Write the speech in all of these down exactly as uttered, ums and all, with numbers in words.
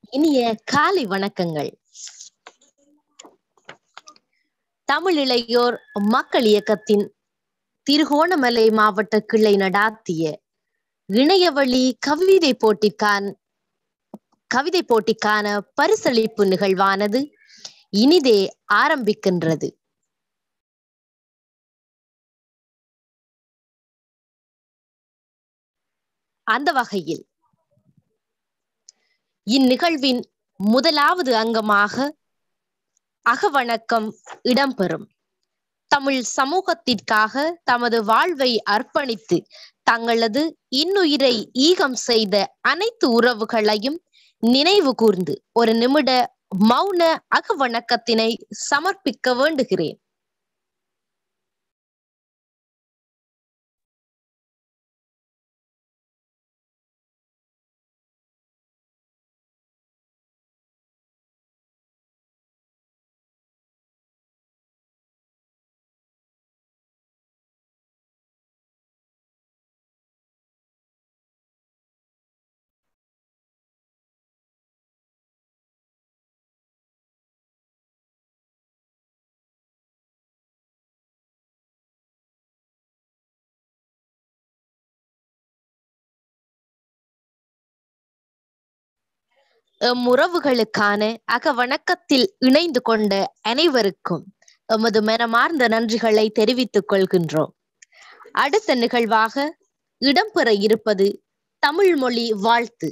இனிய காலை வணக்கங்கள். தமிழ் இளையோர் மக்கள் இயக்கத்தின் திருகோணமலை மாவட்ட கிளை நடாத்திய இணையவழி கவிதை போட்டிக்கான கவிதை போட்டிக்கான பரிசளிப்பு நிகழ்வானது இனிதே ஆரம்பிக்கின்றது. அந்த வகையில் இந்நிகழ்வின் முதலாவது அங்கமாக அகவணக்கம் இடம்பெறும். தமிழ் சமூகத்திற்காக தமது வாழ்வை அர்ப்பணித்து தங்களது இன்னுயிரை ஈகம் செய்த அனைத்து உறவுகளையும் நினைவு கூர்ந்து ஒரு நிமிட மௌன அகவணக்கத்தினை சமர்ப்பிக்க வேண்டுகிறேன். எம் உறவுகளுக்கான அகவணக்கத்தில் இணைந்து கொண்ட அனைவருக்கும் எமது மனமார்ந்த நன்றிகளை தெரிவித்துக் கொள்கின்றோம். அடுத்த நிகழ்வாக இடம்பெற இருப்பது தமிழ் மொழி வாழ்த்து.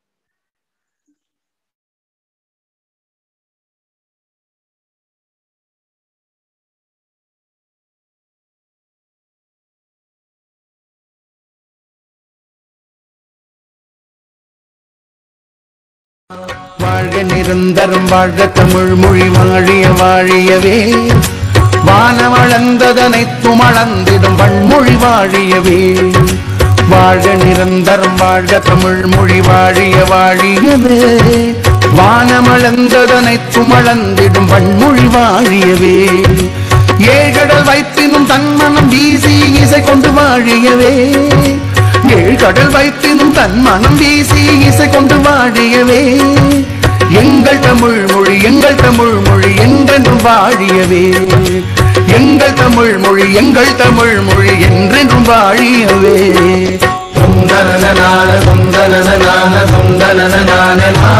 வாழ்க நிரந்தரம் வாழ்க தமிழ் மொழி வாழிய வாழியவே, வானமளந்ததனைத்தும் அளந்திடும் வன்மொழி வாழியவே. வாழ்க நிரந்தரம் வாழ்க தமிழ் மொழி வாழிய வாழியவே, வானமளந்ததனைத்தும் அளந்திடும் வன்மொழி வாழியவே. ஏழ்கடல் வைப்பினும் தன்மனம் வீசி இசை கொண்டு வாழியவே, ஏழ்கடல் வைப்பினும் தன் மனம் வீசி இசை கொண்டு வாழியவே. எங்கள் தமிழ் மொழி எங்கள் தமிழ் மொழி என்றென்றும் வாழியவே, எங்கள் தமிழ் மொழி எங்கள் தமிழ் மொழி என்றென்றும் வாழியவே. தொந்தனனான தொந்தனனான தொந்தனனான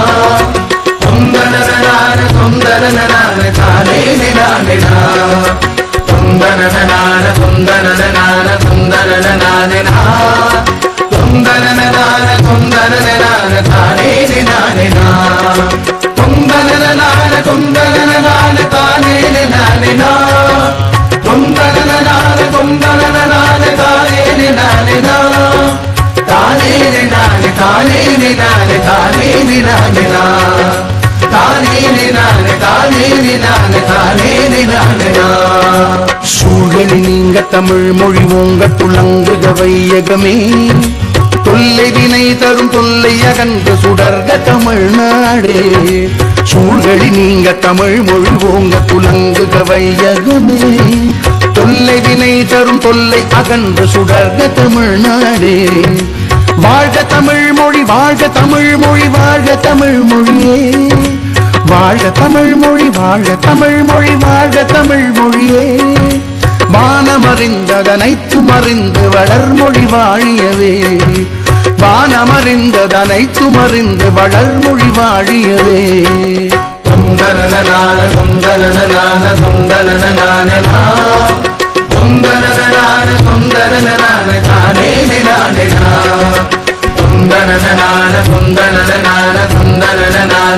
தொந்தனனான தொந்தனனான தானே நானே தொந்தனனான தொந்தனனான தொந்தனனான தொந்தனனான தொந்தனனான தானே நானே தொந்தனனான தொந்தனனான தானே நானே தொந்தனனான தொந்தனனான தானே நானே தானே நானே தானே நானே தானே நானே தானே நானே தானே நானே தானே நானே. சூழலி நீங்க தமிழ் மொழி ஓங்க துளங்குக வையகமே, தொல்லை வினை தரும் தொல்லை அகன்று சுடர்க தமிழ்நாடே. சூழலி நீங்க தமிழ் மொழி ஓங்க துளங்குக வையகமே, தொல்லை வினை தரும் தொல்லை அகன்று சுடர்க தமிழ்நாடே. வாழ்க தமிழ் மொழி வாழ்க தமிழ் மொழி வாழ்க தமிழ் மொழியே, வாழ்க தமிழ் மொழி வாழ்க தமிழ் மொழி வாழ்க தமிழ் மொழியே. வானமறிந்ததனைத்தும் அறிந்து வளர்மொழி வாழியவே, வானமறிந்ததனைத்தும் அறிந்து வளர்மொழி வாழியவே. தொந்தனனான தொந்தனனான தொந்தனனான தொந்தனனான தொந்தனனான தானே நானே தொந்தனனான தொந்தனனான தொந்தனனான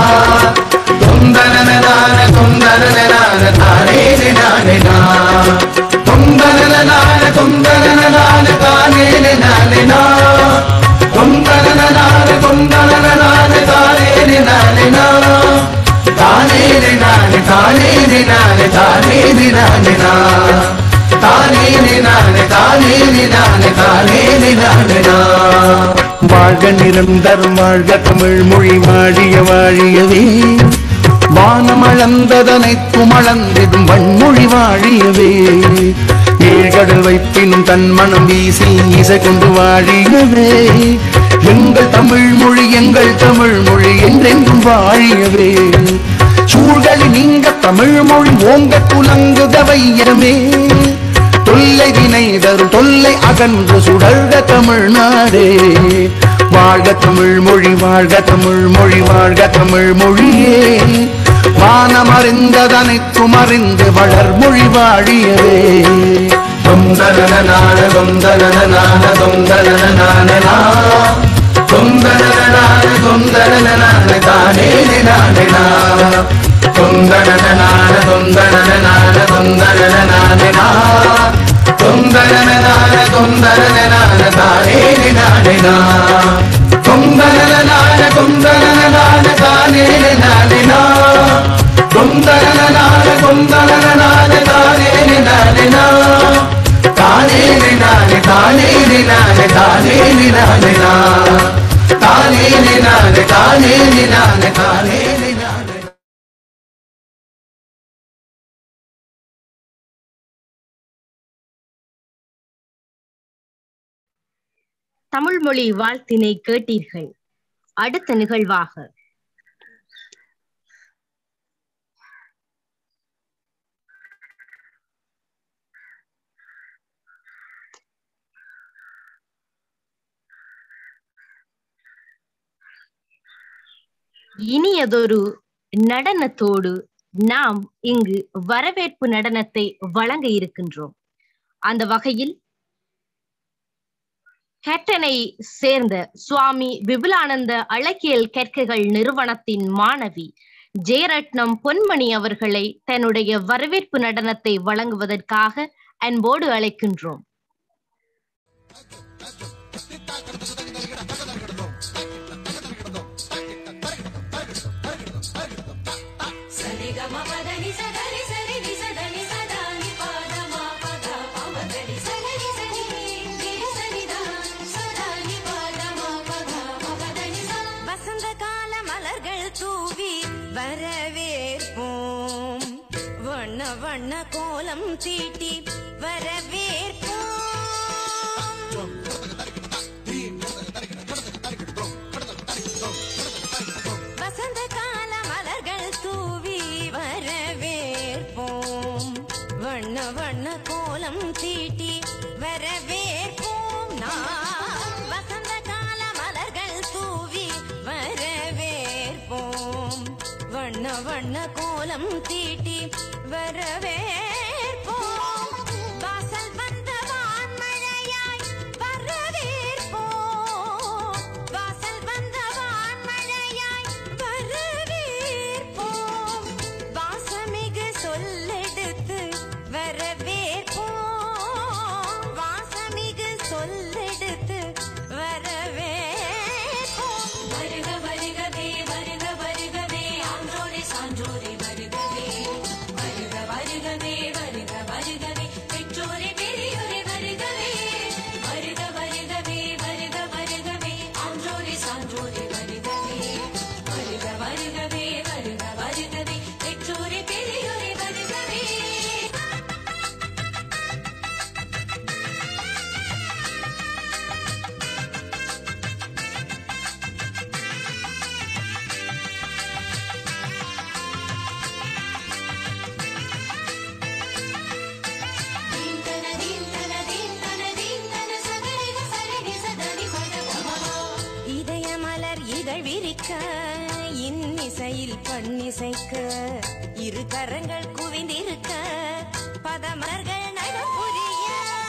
தொந்தனனான தொந்தனனான தானே நானே தொந்தனனான தொந்தனனான தானே நானே தொந்தனனான தொந்தனனான தானே நானே தானே நானே தானே நானே தானே நானே தானே நானே தானே நானே தானே நானே. வாழ்க நிரந்தரம் வாழ்க தமிழ் மொழி வாழிய வாழியவே, வானமளந்ததனைத்தும் அளந்திடும் வன்மொழி வாழியவே. ஏழ்கடல் வைப்பினும் தன் மனம் வீசி இசை கொண்டு வாழியவே எங்கள் தமிழ் மொழி எங்கள் தமிழ் மொழி என்றென்றும் வாழியவே சூழ்களை நீங்க தமிழ் மொழி ஓங்க துலங்குக வையமே தொல்லை வினை தரும் தொல்லை அகன்று சுடர்க தமிழ்நாடே வாழ்க தமிழ் மொழி வாழ்க தமிழ் மொழி வாழ்க தமிழ் மொழியே வானம் அறிந்ததனைத்தும் அறிந்து வளர் மொழி வாழியவே தொந்தன நான தொந்தன நான தொந்தன நானா தொந்தன நான தொந்தன நான தானே நானே நா தொந்தன நான தொந்தன நான தொந்தன நானே நா தொந்தன நான தொந்தன நான தானே நானே நா தொந்தன நான தொந்தன நான தானே நானே நா தொந்தன நான தொந்தன நான தானே நானே நா தானே நானே தானே நானே தானே நானே நா தானே நானே தானே நானே தானே நானே தமிழ் மொழி வாழ்த்தினை கேட்டீர்கள். அடுத்த நிகழ்வாக இனியதொரு நடனத்தோடு நாம் இங்கு வரவேற்பு நடனத்தை வழங்க இருக்கின்றோம். அந்த வகையில் ஹெட்டனை சேர்ந்த சுவாமி விபுலானந்த அழகியல் கற்கைகள் நிறுவனத்தின் மாணவி ஜெயரட்னம் பொன்மணி அவர்களை தன்னுடைய வரவேற்பு நடனத்தை வழங்குவதற்காக அன்போடு அழைக்கின்றோம். வரவேற்போம் வண்ண வண்ண கோலம் தீட்டி வரவேற்போம் வசந்த கால மலர்கள் தூவி வரவேற்போம் வண்ண வண்ண கோலம் தீட்டி வரவேற்போம் நாம் வசந்த கால மலர்கள் தூவி வரவேற்போம் வண்ண வண்ண கோலம் தீட்டி வரவேற்போம் வாசல் வந்த வான்மழையாய் வரவேற்போம் வாசல் வந்த வான்மழையாய் வரவேற்போம் வாசமிகு சொல்லெடுத்து வரவேற்போம் வாசமிகு சொல்லெடுத்து வரவேற்போம் வருக வருகவே வருக வருகவே ஆன்றோரே சான்றோரே வருகவே வருக வருகவே வருக வருகவே பெற்றோரே பெரியோரே வருகவே வருக வருகவே வருக வருகவே ஆன்றோரே சான்றோரே வருகவே வருக வருகவே வருக வருகவே பெற்றோரே பெரியோரே வருகவே இதயமலர் இதழ் விரிக்க இன்னிசையில் பண்ணிசைக்க இரு கரங்கள் குவிந்திருக்க பதமலர்கள் நடப்புரிய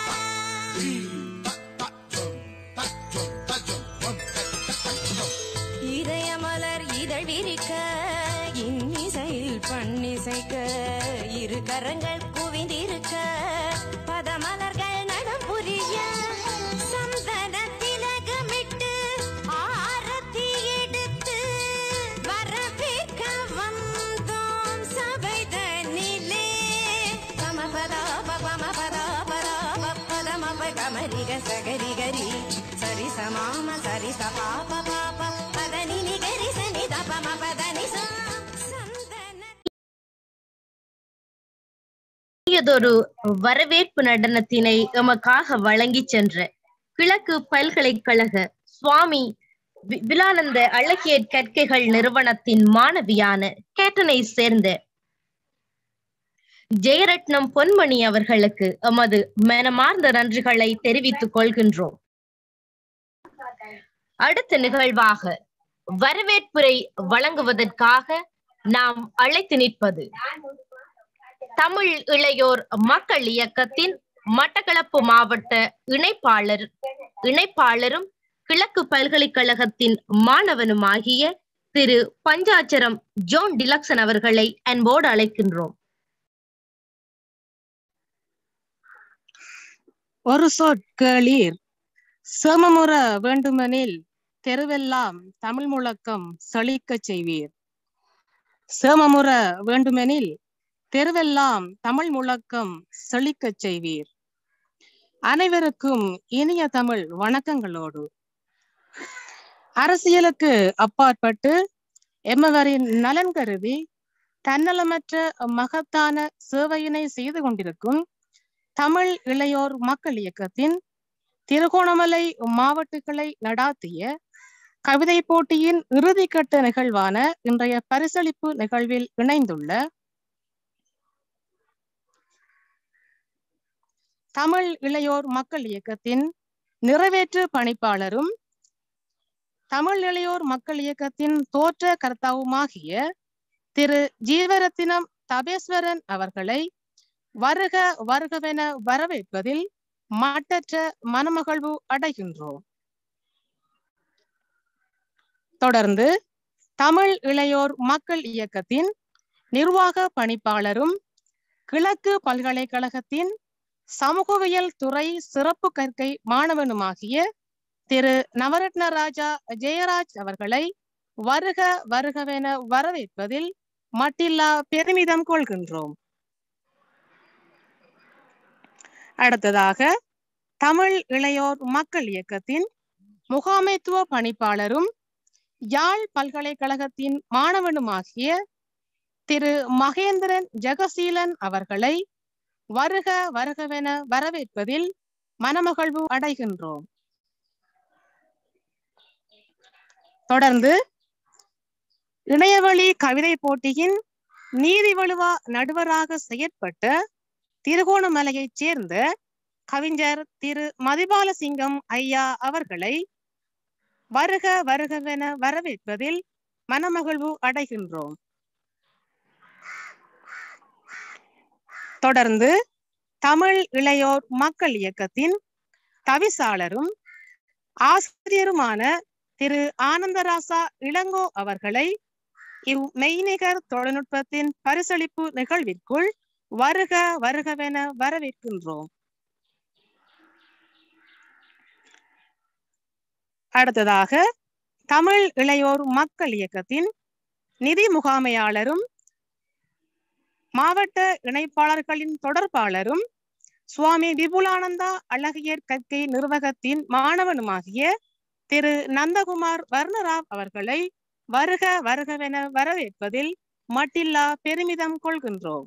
இதயமலர் இதழ் விரிக்க இன்னிசையில் பண்ணிசைக்க இரு கரங்கள் குவிந்திருக்க பதமலர்கள் நடப்புரிய சந்தன திலகமிட்டு ஆரத்தி எடுத்து வரவேற்க வந்தோம் சபைதனிலே பமபதா பமபதா பதமப கமரிக சகரிகரி சரி சமாம சரி சபாப பாப பதனி நிகரி சனி தபம பதனி சா இனியதொரு வரவேற்பு நடனத்தினை எமக்காக வழங்கி சென்ற கிழக்கு பல்கலைக்கழக சுவாமி விபுலானந்த அழகிய கற்கைகள் நிறுவனத்தின் மாணவியான கேட்டனை சேர்ந்த ஜெயரட்னம் பொன்மணி அவர்களுக்கு எமது மனமார்ந்த நன்றிகளை தெரிவித்துக் கொள்கின்றோம். அடுத்த நிகழ்வாக வரவேற்புரை வழங்குவதற்காக நாம் அழைத்து நிற்பது தமிழ் இளையோர் மக்கள் இயக்கத்தின் மட்டக்களப்பு மாவட்ட இணைப்பாளர் இணைப்பாளரும் கிழக்கு பல்கலைக்கழகத்தின் மாணவனுமாகிய திரு பஞ்சாச்சரம் ஜோன் டிலக்சன் அவர்களை அன்போடு அழைக்கின்றோம். ஒரு சொற்களீர் சேமமுற வேண்டுமெனில் தெருவெல்லாம் தமிழ் முழக்கம் செழிக்கச் செய்வீர். சேமமுற வேண்டுமெனில் தெருவெல்லாம் தமிழ் முழக்கம் செழிக்கச் செய்வீர். அனைவருக்கும் இனிய தமிழ் வணக்கங்களோடு அரசியலுக்கு அப்பாற்பட்டு எம்மவரின் நலன் கருதி தன்னலமற்ற மகத்தான சேவையினை செய்து கொண்டிருக்கும் தமிழ் இளையோர் மக்கள் இயக்கத்தின் திருகோணமலை மாவட்ட கிளை நடாத்திய கவிதை போட்டியின் இறுதிக்கட்ட நிகழ்வான இன்றைய பரிசளிப்பு நிகழ்வில் இணைந்துள்ள தமிழ் இளையோர் மக்கள் இயக்கத்தின் நிறைவேற்று பணிப்பாளரும் தமிழ் இளையோர் மக்கள் இயக்கத்தின் தோற்ற கர்த்தாவுமாகிய திரு ஜீவரத்தினம் தபேஸ்வரன் அவர்களை வருக வருகவென வரவேற்பதில் மாட்டற்ற மனமகிழ்வு அடைகின்றோம். தொடர்ந்து தமிழ் இளையோர் மக்கள் இயக்கத்தின் நிர்வாக பணிப்பாளரும் கிழக்கு பல்கலைக்கழகத்தின் சமூகவியல் துறை சிறப்பு கற்கை மாணவனுமாகிய திரு நவரத்ன ராஜா ஜெயராஜ் அவர்களை வருக வருகவென வரவேற்பதில் மட்டில்லா பெருமிதம் கொள்கின்றோம். அடுத்ததாக தமிழ் இளையோர் மக்கள் இயக்கத்தின் முகாமைத்துவ பணிப்பாளரும் யாழ் பல்கலைக்கழகத்தின் மாணவனுமாகிய திரு மகேந்திரன் ஜெகசீலன் அவர்களை வருக வருகவென வரவேற்பதில் மனமகிழ்வு அடைகின்றோம். தொடர்ந்து இணையவழி கவிதை போட்டியின் நீதி வலுவா நடுவராக செயற்பட்ட திருகோணமலையைச் சேர்ந்த கவிஞர் திரு மதிபாலசிங்கம் ஐயா அவர்களை வருக வருகவென வரவேற்பதில் மனமகிழ்வு அடைகின்றோம். தொடர்ந்து தமிழ் இளையோர் மக்கள் இயக்கத்தின் தவிசாளரும் ஆசிரியருமான திரு ஆனந்தராசா இளங்கோ அவர்களை இவ் மெய்நிகர் தொழில்நுட்பத்தின் பரிசளிப்பு நிகழ்விற்குள் வருக வருகவென வரவேற்கின்றோம். அடுத்ததாக தமிழ் இளையோர் மக்கள் இயக்கத்தின் நிதி முகாமையாளரும் மாவட்ட இணைப்பாளர்களின் தொடர்பாளரும் சுவாமி விபுலானந்தா அழகியர் கற்கை நிர்வாகத்தின் மாணவனுமாகிய திரு நந்தகுமார் வர்ணராவ் அவர்களை வருக வருகவென வரவேற்பதில் மட்டில்லா பெருமிதம் கொள்கின்றோம்.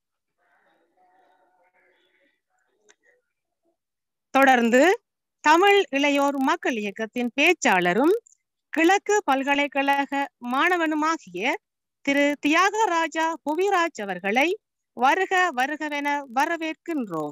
தொடர்ந்து தமிழ் இளையோர் மக்கள் இயக்கத்தின் பேச்சாளரும் கிழக்கு பல்கலைக்கழக மாணவனுமாகிய திரு தியாகராஜா புவிராஜ் அவர்களை வருக வருகவென வரவேற்கின்றோம்.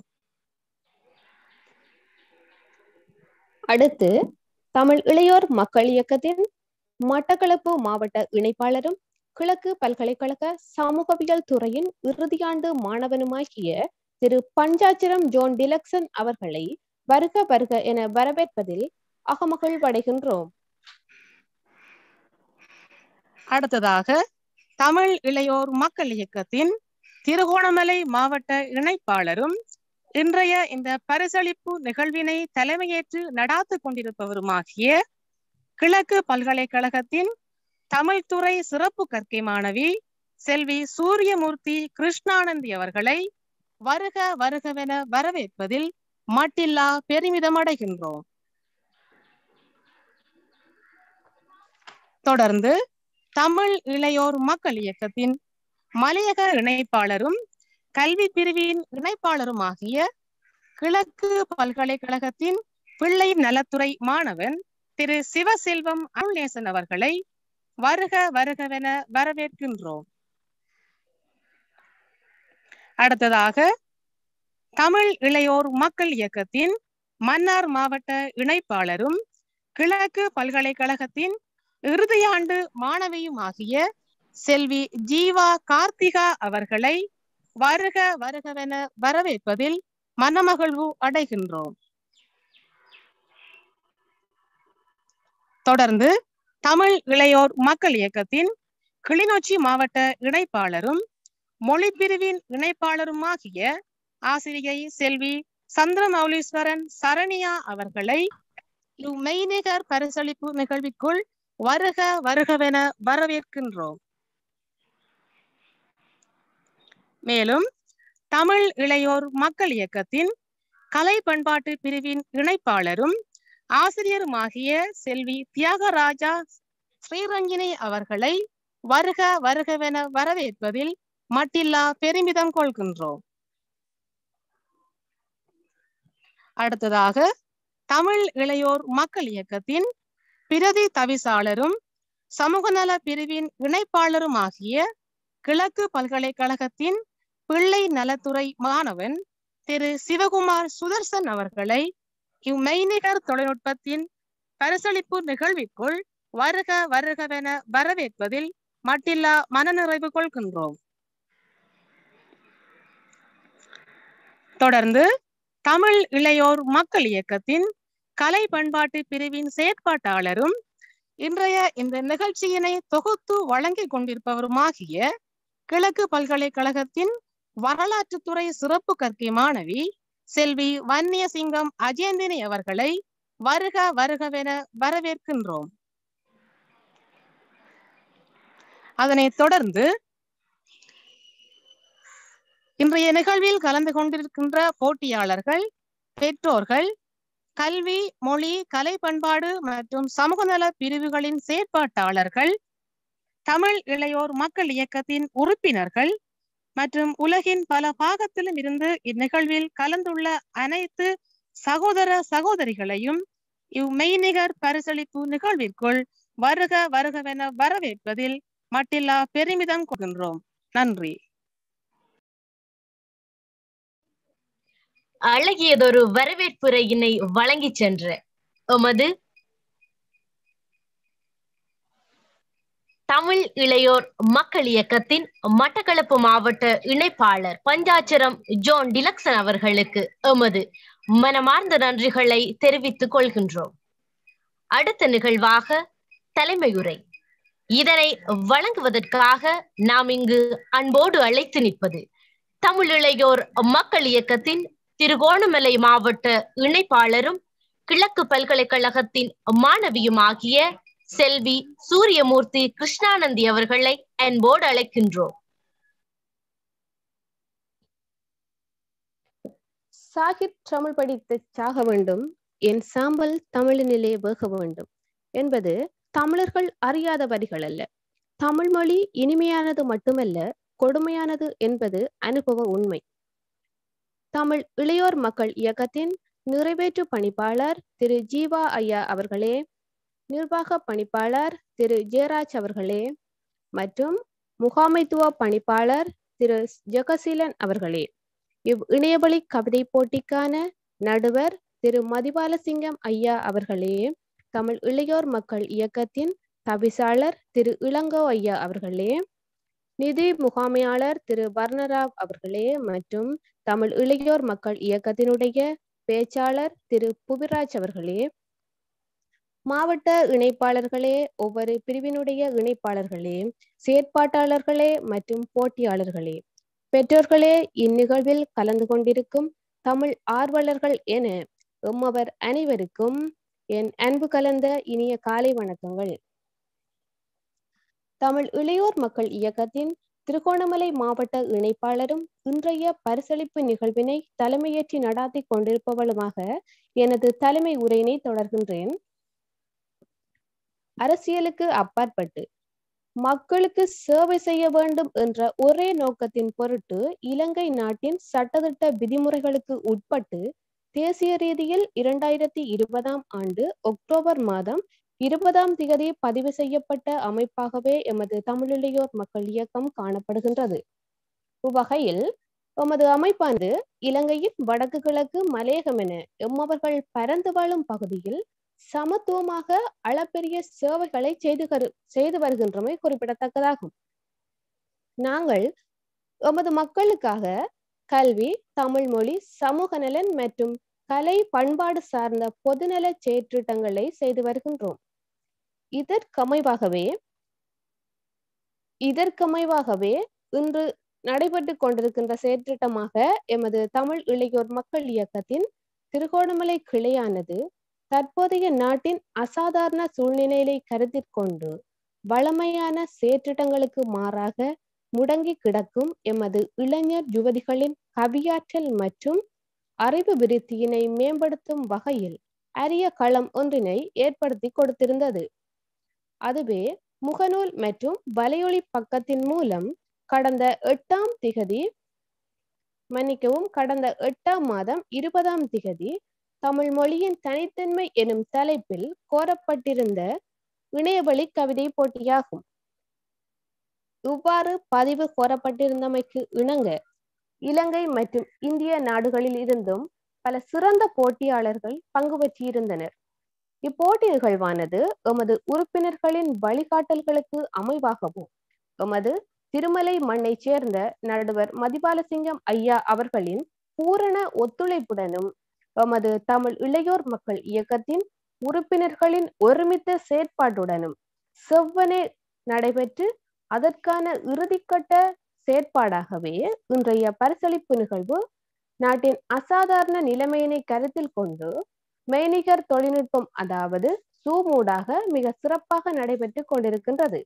அடுத்து தமிழ் இளையோர் மக்கள் இயக்கத்தின் மட்டக்களப்பு மாவட்ட இணைப்பாளரும் கிழக்கு பல்கலைக்கழக சமூகவியல் துறையின் இறுதியாண்டு மாணவனுமாகிய திரு பஞ்சாச்சரம் ஜோன் டிலக்சன் அவர்களை வருக வருக என வரவேற்பதில் அகமகிழ்வடைகின்றோம். அடுத்ததாக தமிழ் இளையோர் மக்கள் இயக்கத்தின் திருகோணமலை மாவட்ட இணைப்பாளரும் இன்றைய இந்த பரிசளிப்பு நிகழ்வினை தலைமையேற்று நடாத்து கொண்டிருப்பவருமாகிய கிழக்கு பல்கலைக்கழகத்தின் தமிழ் துறை சிறப்பு கற்கை மாணவி செல்வி சூரியமூர்த்தி கிருஷ்ணானந்தி அவர்களை வருக வருகவென வரவேற்பதில் மட்டில்லா பெருமிதம் அடைகின்றோம். தொடர்ந்து தமிழ் இளையோர் மக்கள் இயக்கத்தின் மலையக இணைப்பாளரும் கல்வி பிரிவின் இணைப்பாளருமாகிய கிழக்கு பல்கலைக்கழகத்தின் பிள்ளை நலத்துறை மாணவன் திரு சிவசெல்வம் அருள்நேசன் அவர்களை வருக வருகவென வரவேற்கின்றோம். அடுத்ததாக தமிழ் இளையோர் மக்கள் இயக்கத்தின் மன்னார் மாவட்ட இணைப்பாளரும் கிழக்கு பல்கலைக்கழகத்தின் இறுதியாண்டு மாணவியுமாகிய செல்வி ஜீவா கார்த்திகா அவர்களை வருக வருகவென வரவேற்பதில் மனமகிழ்வு அடைகின்றோம். தொடர்ந்து தமிழ் இளையோர் மக்கள் இயக்கத்தின் கிளிநொச்சி மாவட்ட இணைப்பாளரும் மொழி பிரிவின் இணைப்பாளருமாகிய ஆசிரியை செல்வி சந்திரமௌலீஸ்வரன் சரணியா அவர்களை மெய்நிகர் பரிசளிப்பு நிகழ்விற்குள் வருக வருகவென வரவேற்கின்றோம். மேலும் தமிழ் இளையோர் மக்கள் இயக்கத்தின் கலை பண்பாட்டு பிரிவின் இணைப்பாளரும் ஆசிரியருமாகிய செல்வி தியாகராஜா ஸ்ரீரங்கினி அவர்களை வருக வருகவென வரவேற்பதில் மட்டில்லா பெருமிதம் கொள்கின்றோம். அடுத்ததாக தமிழ் இளையோர் மக்கள் இயக்கத்தின் பிரதி தவிசாளரும் சமூக நல பிரிவின் இணைப்பாளருமாகிய கிழக்கு பல்கலைக்கழகத்தின் பிள்ளை நலத்துறை மாணவன் திரு சிவகுமார் சுதர்சன் அவர்களை இம்மெய்நிகர் தொழில்நுட்பத்தின் பரிசளிப்பு நிகழ்விற்குள் வருக வருகவென வரவேற்பதில் மட்டில்லா மனநிறைவு கொள்கின்றோம். தொடர்ந்து தமிழ் இளையோர் மக்கள் இயக்கத்தின் கலை பண்பாட்டு பிரிவின் செயற்பாட்டாளரும் இன்றைய இந்த நிகழ்ச்சியினை தொகுத்து வழங்கிக் கொண்டிருப்பவருமாகிய கிழக்கு பல்கலைக்கழகத்தின் வரலாற்றுத்துறை சிறப்பு கற்கை மாணவி செல்வி வன்னியசிங்கம் அஜேந்தினி அவர்களை வருக வருகவென வரவேற்கின்றோம். அதனைத் தொடர்ந்து இன்றைய நிகழ்வில் கலந்து கொண்டிருக்கின்ற போட்டியாளர்கள், பெற்றோர்கள், கல்வி, மொழி, கலை பண்பாடு மற்றும் சமூக நல பிரிவுகளின் செயற்பாட்டாளர்கள், தமிழ் இளையோர் மக்கள் இயக்கத்தின் உறுப்பினர்கள் மற்றும் உலகின் பல பாகத்திலும் இருந்து இந்நிகழ்வில் கலந்துள்ள அனைத்து சகோதர சகோதரிகளையும் இவ்மெய்நிகர் பரிசளிப்பு நிகழ்விற்குள் வருக வருகவென வரவேற்பதில் மட்டில்லா பெருமிதம் கொள்கின்றோம். நன்றி. அழகியதொரு வரவேற்புரையினை வழங்கி சென்ற எமது தமிழ் இளையோர் மக்கள் இயக்கத்தின் மட்டக்களப்பு மாவட்ட இணைப்பாளர் பஞ்சாட்சரம் ஜோன் டிலக்சன் அவர்களுக்கு எமது மனமார்ந்த நன்றிகளை தெரிவித்துக் கொள்கின்றோம். அடுத்த நிகழ்வாக தலைமையுரை. இதனை வழங்குவதற்காக நாம் இங்கு அன்போடு அழைத்து நிற்பது தமிழ் இளையோர் மக்கள் இயக்கத்தின் திருகோணமலை மாவட்ட இணைப்பாளரும் கிழக்கு பல்கலைக்கழகத்தின் மாணவியுமாகிய செல்வி சூரியமூர்த்தி கிருஷ்ணானந்தி அவர்களை அன்போடு அழைக்கின்றோம். சாகிப் தமிழ் படித்து சாக வேண்டும், என் சாம்பல் தமிழினிலே வேக வேண்டும் என்பது தமிழர்கள் அறியாத வரிகள் அல்ல. தமிழ் மொழி இனிமையானது மட்டுமல்ல, கொடுமையானது என்பது அனுபவ உண்மை. தமிழ் இளையோர் மக்கள் இயக்கத்தின் நிறைவேற்று பணிப்பாளர் திரு ஜீவா ஐயா அவர்களே, நிர்வாக பணிப்பாளர் திரு ஜெயராஜ் அவர்களே மற்றும் முகாமைத்துவ பணிப்பாளர் திரு ஜெகசீலன் அவர்களே, இவ் இணையவழி கவிதை போட்டிக்கான நடுவர் திரு மதிபாலசிங்கம் ஐயா அவர்களே, தமிழ் இளையோர் மக்கள் இயக்கத்தின் தவிசாளர் திரு இளங்கோ ஐயா அவர்களே, நிதி முகாமையாளர் திரு வர்ணராவ் அவர்களே மற்றும் தமிழ் இளையோர் மக்கள் இயக்கத்தினுடைய பேச்சாளர் திரு புவிராஜ் அவர்களே, மாவட்ட இணைப்பாளர்களே, ஒவ்வொரு பிரிவினுடைய இணைப்பாளர்களே, செயற்பாட்டாளர்களே மற்றும் போட்டியாளர்களே, பெற்றோர்களே, இந்நிகழ்வில் கலந்து கொண்டிருக்கும் தமிழ் ஆர்வலர்கள் என எம்மவர் அனைவருக்கும் என் அன்பு கலந்த இனிய காலை வணக்கங்கள். தமிழ் இளையோர் மக்கள் இயக்கத்தின் திருகோணமலை மாவட்ட இணைப்பாளரும் இன்றைய பரிசளிப்பு நிகழ்வினை தலைமையேற்றி நடாத்தி கொண்டிருப்பவளுமாக எனது தலைமை உரையினை தொடர்கின்றேன். அரசியலுக்கு அப்பாற்பட்டு மக்களுக்கு சேவை செய்ய வேண்டும் என்ற ஒரே நோக்கத்தின் பொருட்டு இலங்கை நாட்டின் சட்டத்திட்ட விதிமுறைகளுக்கு உட்பட்டு தேசிய ரீதியில் இரண்டாயிரத்தி இருபதாம் ஆண்டு அக்டோபர் மாதம் இருபதாம் திகதி பதிவு செய்யப்பட்ட அமைப்பாகவே எமது தமிழிளையோர் மக்கள் இயக்கம் காணப்படுகின்றது. இவ்வகையில் எமது அமைப்பானது இலங்கையின் வடக்கு கிழக்கு மலையகம் என எம்மவர்கள் பரந்து வாழும் பகுதியில் சமத்துவமாக அளப்பெரிய சேவைகளை செய்து செய்து வருகின்றமை குறிப்பிடத்தக்கதாகும். நாங்கள் எமது மக்களுக்காக கல்வி, தமிழ் மொழி, சமூக நலன் மற்றும் கலை பண்பாடு சார்ந்த பொதுநல செயற்றிட்டங்களை செய்து வருகின்றோம். இதற்கமைவாகவே இதற்கமைவாகவே இன்று நடைபெற்று கொண்டிருக்கின்ற செயற்றிட்டமாக எமது தமிழ் இளையோர் மக்கள் இயக்கத்தின் திருகோணமலை கிளையானது தற்போதைய நாட்டின் அசாதாரண சூழ்நிலையை கருத்தில் கொண்டு வளமையான செயற்றிட்டங்களுக்கு மாறாக முடங்கி கிடக்கும் எமது இளைஞர் யுவதிகளின் கவியாற்றல் மற்றும் அறிவு விருத்தியினை மேம்படுத்தும் வகையில் அரிய களம் ஒன்றினை ஏற்படுத்தி கொடுத்திருந்தது. அதுவே முகநூல் மற்றும் வலையொலி பக்கத்தின் மூலம் கடந்த எட்டாம் திகதி மன்னிக்கவும் கடந்த எட்டாம் மாதம் இருபதாம் திகதி தமிழ் மொழியின் தனித்தன்மை எனும் தலைப்பில் கோரப்பட்டிருந்த இணையவழி கவிதை போட்டியாகும். இவ்வாறு பதிவு கோரப்பட்டிருந்தமைக்கு இணங்க இலங்கை மற்றும் இந்திய நாடுகளில் இருந்தும் பல சிறந்த போட்டியாளர்கள் பங்கு பெற்றிருந்தனர். இப்போட்டி நிகழ்வானது எமது உறுப்பினர்களின் வழிகாட்டல்களுக்கு அமைவாகவும் எமது திருமலை மண்ணை சேர்ந்த நடுவர் மதிபாலசிங்கம் ஐயா அவர்களின் பூரண ஒத்துழைப்புடனும் எமது தமிழ் இளையோர் மக்கள் இயக்கத்தின் உறுப்பினர்களின் ஒருமித்த செயற்பாட்டுடனும் செவ்வனே நடைபெற்று அதற்கான இறுதிக்கட்ட செயற்பாடாகவே இன்றைய பரிசளிப்பு நிகழ்வு நாட்டின் அசாதாரண நிலைமையினை கருத்தில் கொண்டு மெய்நிகர் தொழில்நுட்பம் அதாவது சூமூடாக மிக சிறப்பாக நடைபெற்று கொண்டிருக்கின்றது.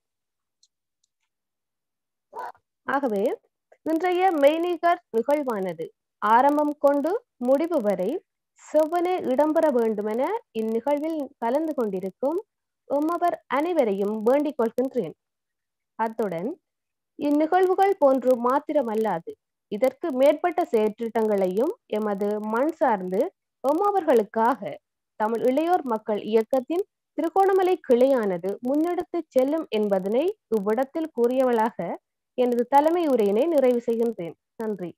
ஆகவே இன்றைய மெய்நிகர் நிகழ்வானது ஆரம்பம் கொண்டு முடிவு வரை செவ்வனே இடம்பெற வேண்டுமென இந்நிகழ்வில் கலந்து கொண்டிருக்கும் உம்மவர் அனைவரையும் வேண்டிக் கொள்கின்றேன். அத்துடன் இந்நிகழ்வுகள் போன்று மாத்திரமல்லாது இதற்கு மேற்பட்ட செயற்றிட்டங்களையும் எமது மண் சார்ந்து எம்மவர்களுக்காக தமிழ் இளையோர் மக்கள் இயக்கத்தின் திருகோணமலை கிளையானது முன்னெடுத்து செல்லும் என்பதனை இவ்விடத்தில் கூறியவளாக எனது தலைமை உரையினை நிறைவு செய்கின்றேன். நன்றி.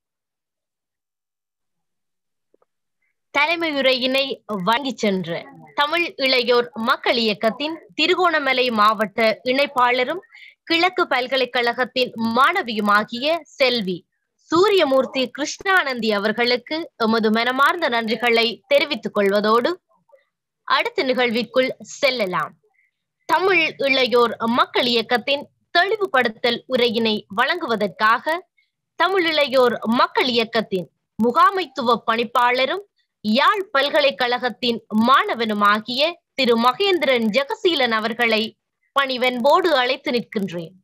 தலைமை உரையினை வாங்கி சென்ற தமிழ் இளையோர் மக்கள் இயக்கத்தின் திருகோணமலை மாவட்ட இணைப்பாளரும் கிழக்கு பல்கலைக்கழகத்தின் மாணவியுமாகிய செல்வி சூரியமூர்த்தி கிருஷ்ணானந்தி அவர்களுக்கு எமது மனமார்ந்த நன்றிகளை தெரிவித்துக் கொள்வதோடு அடுத்த நிகழ்விற்குள் செல்லலாம். தமிழ் இளையோர் மக்கள் இயக்கத்தின் தெளிவுபடுத்தல் உரையினை வழங்குவதற்காக தமிழ் இளையோர் மக்கள் இயக்கத்தின் முகாமைத்துவ பணிப்பாளரும் யாழ் பல்கலைக்கழகத்தின் மாணவனுமாகிய திரு மகேந்திரன் ஜெகசீலன் அவர்களை பணிவன்போடு அழைத்து நிற்கின்றேன்.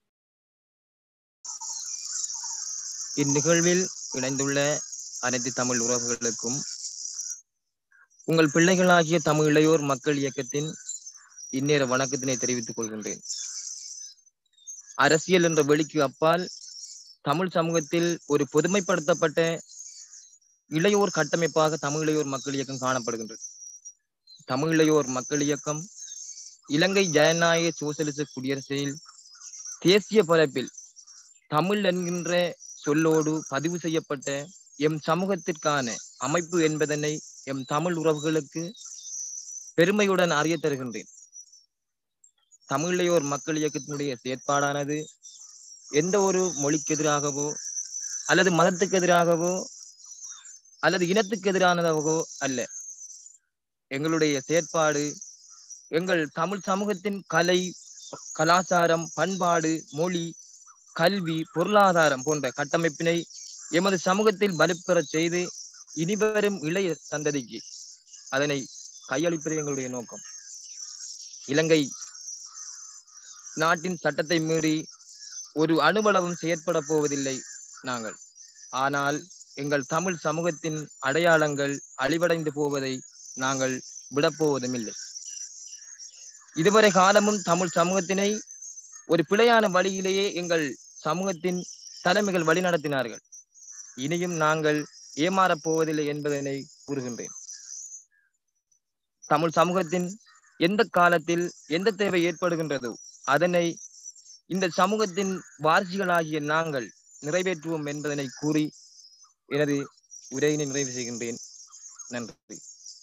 இந்நிகழ்வில் இணைந்துள்ள அனைத்து தமிழ் உறவுகளுக்கும் உங்கள் பிள்ளைகளாகிய தமிழ் இளையோர் மக்கள் இயக்கத்தின் இந்நேர வணக்கத்தினை தெரிவித்துக் கொள்கின்றேன். அரசியல் என்ற வெளிக்கு அப்பால் தமிழ் சமூகத்தில் ஒரு பொதுமைப்படுத்தப்பட்ட இளையோர் கட்டமைப்பாக தமிழ் இளையோர் மக்கள் இயக்கம் காணப்படுகின்றது. தமிழ் இளையோர் மக்கள் இயக்கம் இலங்கை ஜனநாயக சோசலிச குடியரசில் தேசிய பரப்பில் தமிழ் என்கின்ற சொல்லோடு பதிவு செய்யப்பட்ட எம் சமூகத்திற்கான அமைப்பு என்பதனை எம் தமிழ் உறவுகளுக்கு பெருமையுடன் அறிய தருகின்றேன். தமிழ் இளையோர் மக்கள் இயக்கத்தினுடைய செயற்பாடானது எந்த ஒரு மொழிக்கு எதிராகவோ அல்லது மதத்துக்கு எதிராகவோ அல்லது இனத்துக்கு எதிரானதாகவோ அல்ல. எங்களுடைய செயற்பாடு எங்கள் தமிழ் சமூகத்தின் கலை, கலாச்சாரம், பண்பாடு, மொழி, கல்வி, பொருளாதாரம் போன்ற கட்டமைப்பினை எமது சமூகத்தில் வலுப்பெறச் செய்து இனிவரும் இளைய சந்ததிக்கு அதனை கையளிப்பது எங்களுடைய நோக்கம். இலங்கை நாட்டின் சட்டத்தை மீறி ஒரு அணுவளவும் செயற்பட போவதில்லை நாங்கள். ஆனால் எங்கள் தமிழ் சமூகத்தின் அடையாளங்கள் அழிவடைந்து போவதை நாங்கள் விடப்போவதும் இல்லை. இதுவரை காலமும் தமிழ் சமூகத்தினை ஒரு பிழையான வழியிலேயே எங்கள் சமூகத்தின் தலைமைகள் வழி நடத்தினார்கள். இனியும் நாங்கள் ஏமாறப் போவதில்லை என்பதனை கூறுகின்றேன். தமிழ் சமூகத்தின் எந்த காலத்தில் எந்த தேவை ஏற்படுகின்றதோ அதனை இந்த சமூகத்தின் வாரிசுகளாகிய நாங்கள் நிறைவேற்றுவோம் என்பதனை கூறி எனது உரையினை நிறைவு செய்கின்றேன். நன்றி.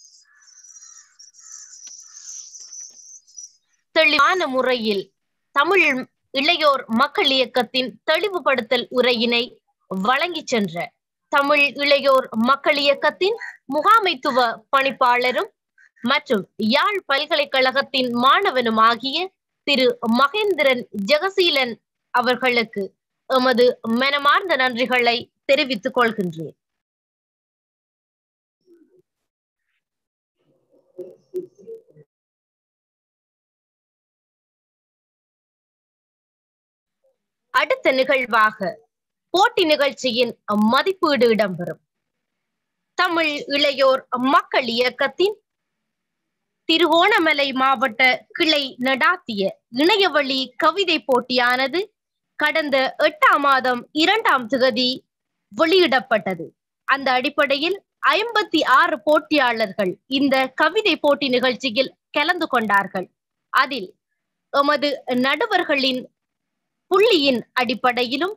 தெளிவான முறையில் தமிழ் இளையோர் மக்கள் இயக்கத்தின் தெளிவுபடுத்தல் உரையினை வழங்கி சென்ற தமிழ் இளையோர் மக்கள் இயக்கத்தின் முகாமைத்துவ பணிப்பாளரும் மற்றும் யாழ் பல்கலைக்கழகத்தின் மாணவனும் ஆகிய திரு மகேந்திரன் ஜெகசீலன் அவர்களுக்கு எமது மனமார்ந்த நன்றிகளை தெரிவித்துக் கொள்கின்றேன். அடுத்த நிகழ்வாக போட்டி நிகழ்ச்சியின் மதிப்பீடு இடம்பெறும். தமிழ் இளையோர் மக்கள் இயக்கத்தின் திருகோணமலை மாவட்ட கிளை நடாத்திய இணையவழி கவிதை போட்டியானது கடந்த எட்டாம் மாதம் இரண்டாம் திகதி வெளியிடப்பட்டது. அந்த அடிப்படையில் ஐம்பத்தி ஆறு போட்டியாளர்கள் இந்த கவிதை போட்டி நிகழ்ச்சியில் கலந்து கொண்டார்கள். அதில் எமது நடுவர்களின் புள்ளியின் அடிப்படையிலும்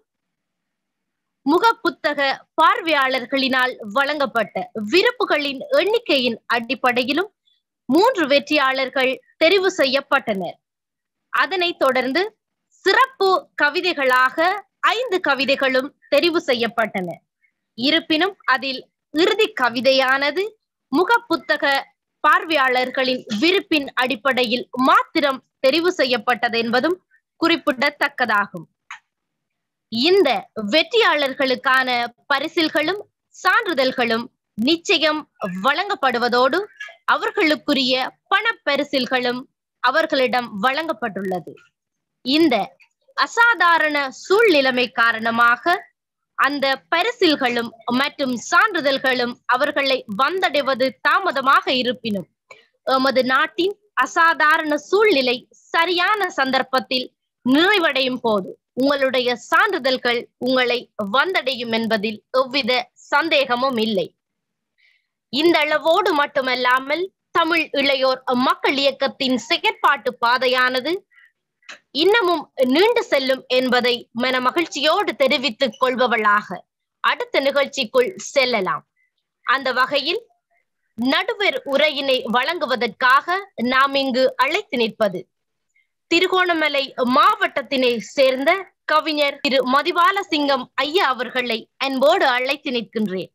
முக புத்தக பார்வையாளர்களினால் வழங்கப்பட்ட விருப்புகளின் எண்ணிக்கையின் அடிப்படையிலும் மூன்று வெற்றியாளர்கள் தெரிவு செய்யப்பட்டனர். அதனைத் தொடர்ந்து சிறப்பு கவிதைகளாக ஐந்து கவிதைகளும் தெரிவு செய்யப்பட்டன. இருப்பினும் அதில் இறுதி கவிதையானது முக புத்தக பார்வையாளர்களின் விருப்பின் அடிப்படையில் மாத்திரம் தெரிவு செய்யப்பட்டது என்பதும் குறிப்பிடத்தக்கதாகும். இந்த வெற்றியாளர்களுக்கான பரிசில்களும் சான்றிதழ்களும் நிச்சயம் வழங்கப்படுவதோடு அவர்களுக்குரிய பண பரிசில்களும் அவர்களிடம் வழங்கப்பட்டுள்ளது. இந்த அசாதாரண சூழ்நிலைமை காரணமாக அந்த பரிசில்களும் மற்றும் சான்றிதழ்களும் அவர்களை வந்தடைவது தாமதமாக இருப்பினும் எமது நாட்டின் அசாதாரண சூழ்நிலை சரியான சந்தர்ப்பத்தில் நிறைவடையும் போது உங்களுடைய சான்றிதழ்கள் உங்களை வந்தடையும் என்பதில் எவ்வித சந்தேகமும் இல்லை. இந்த அளவோடு மட்டுமல்லாமல் தமிழ் இளையோர் மக்கள் இயக்கத்தின் செயற்பாட்டு பாதையானது இன்னமும் நீண்டு செல்லும் என்பதை மன மகிழ்ச்சியோடு தெரிவித்துக் கொள்பவளாக அடுத்த நிகழ்ச்சிக்குள் செல்லலாம். அந்த வகையில் நடுவர் உரையினை வழங்குவதற்காக நாம் இங்கு அழைத்து நிற்பது திருகோணமலை மாவட்டத்தினை சேர்ந்த கவிஞர் திரு மதிபாலசிங்கம் ஐயா அவர்களை அன்போடு அழைத்து நிற்கின்றேன்.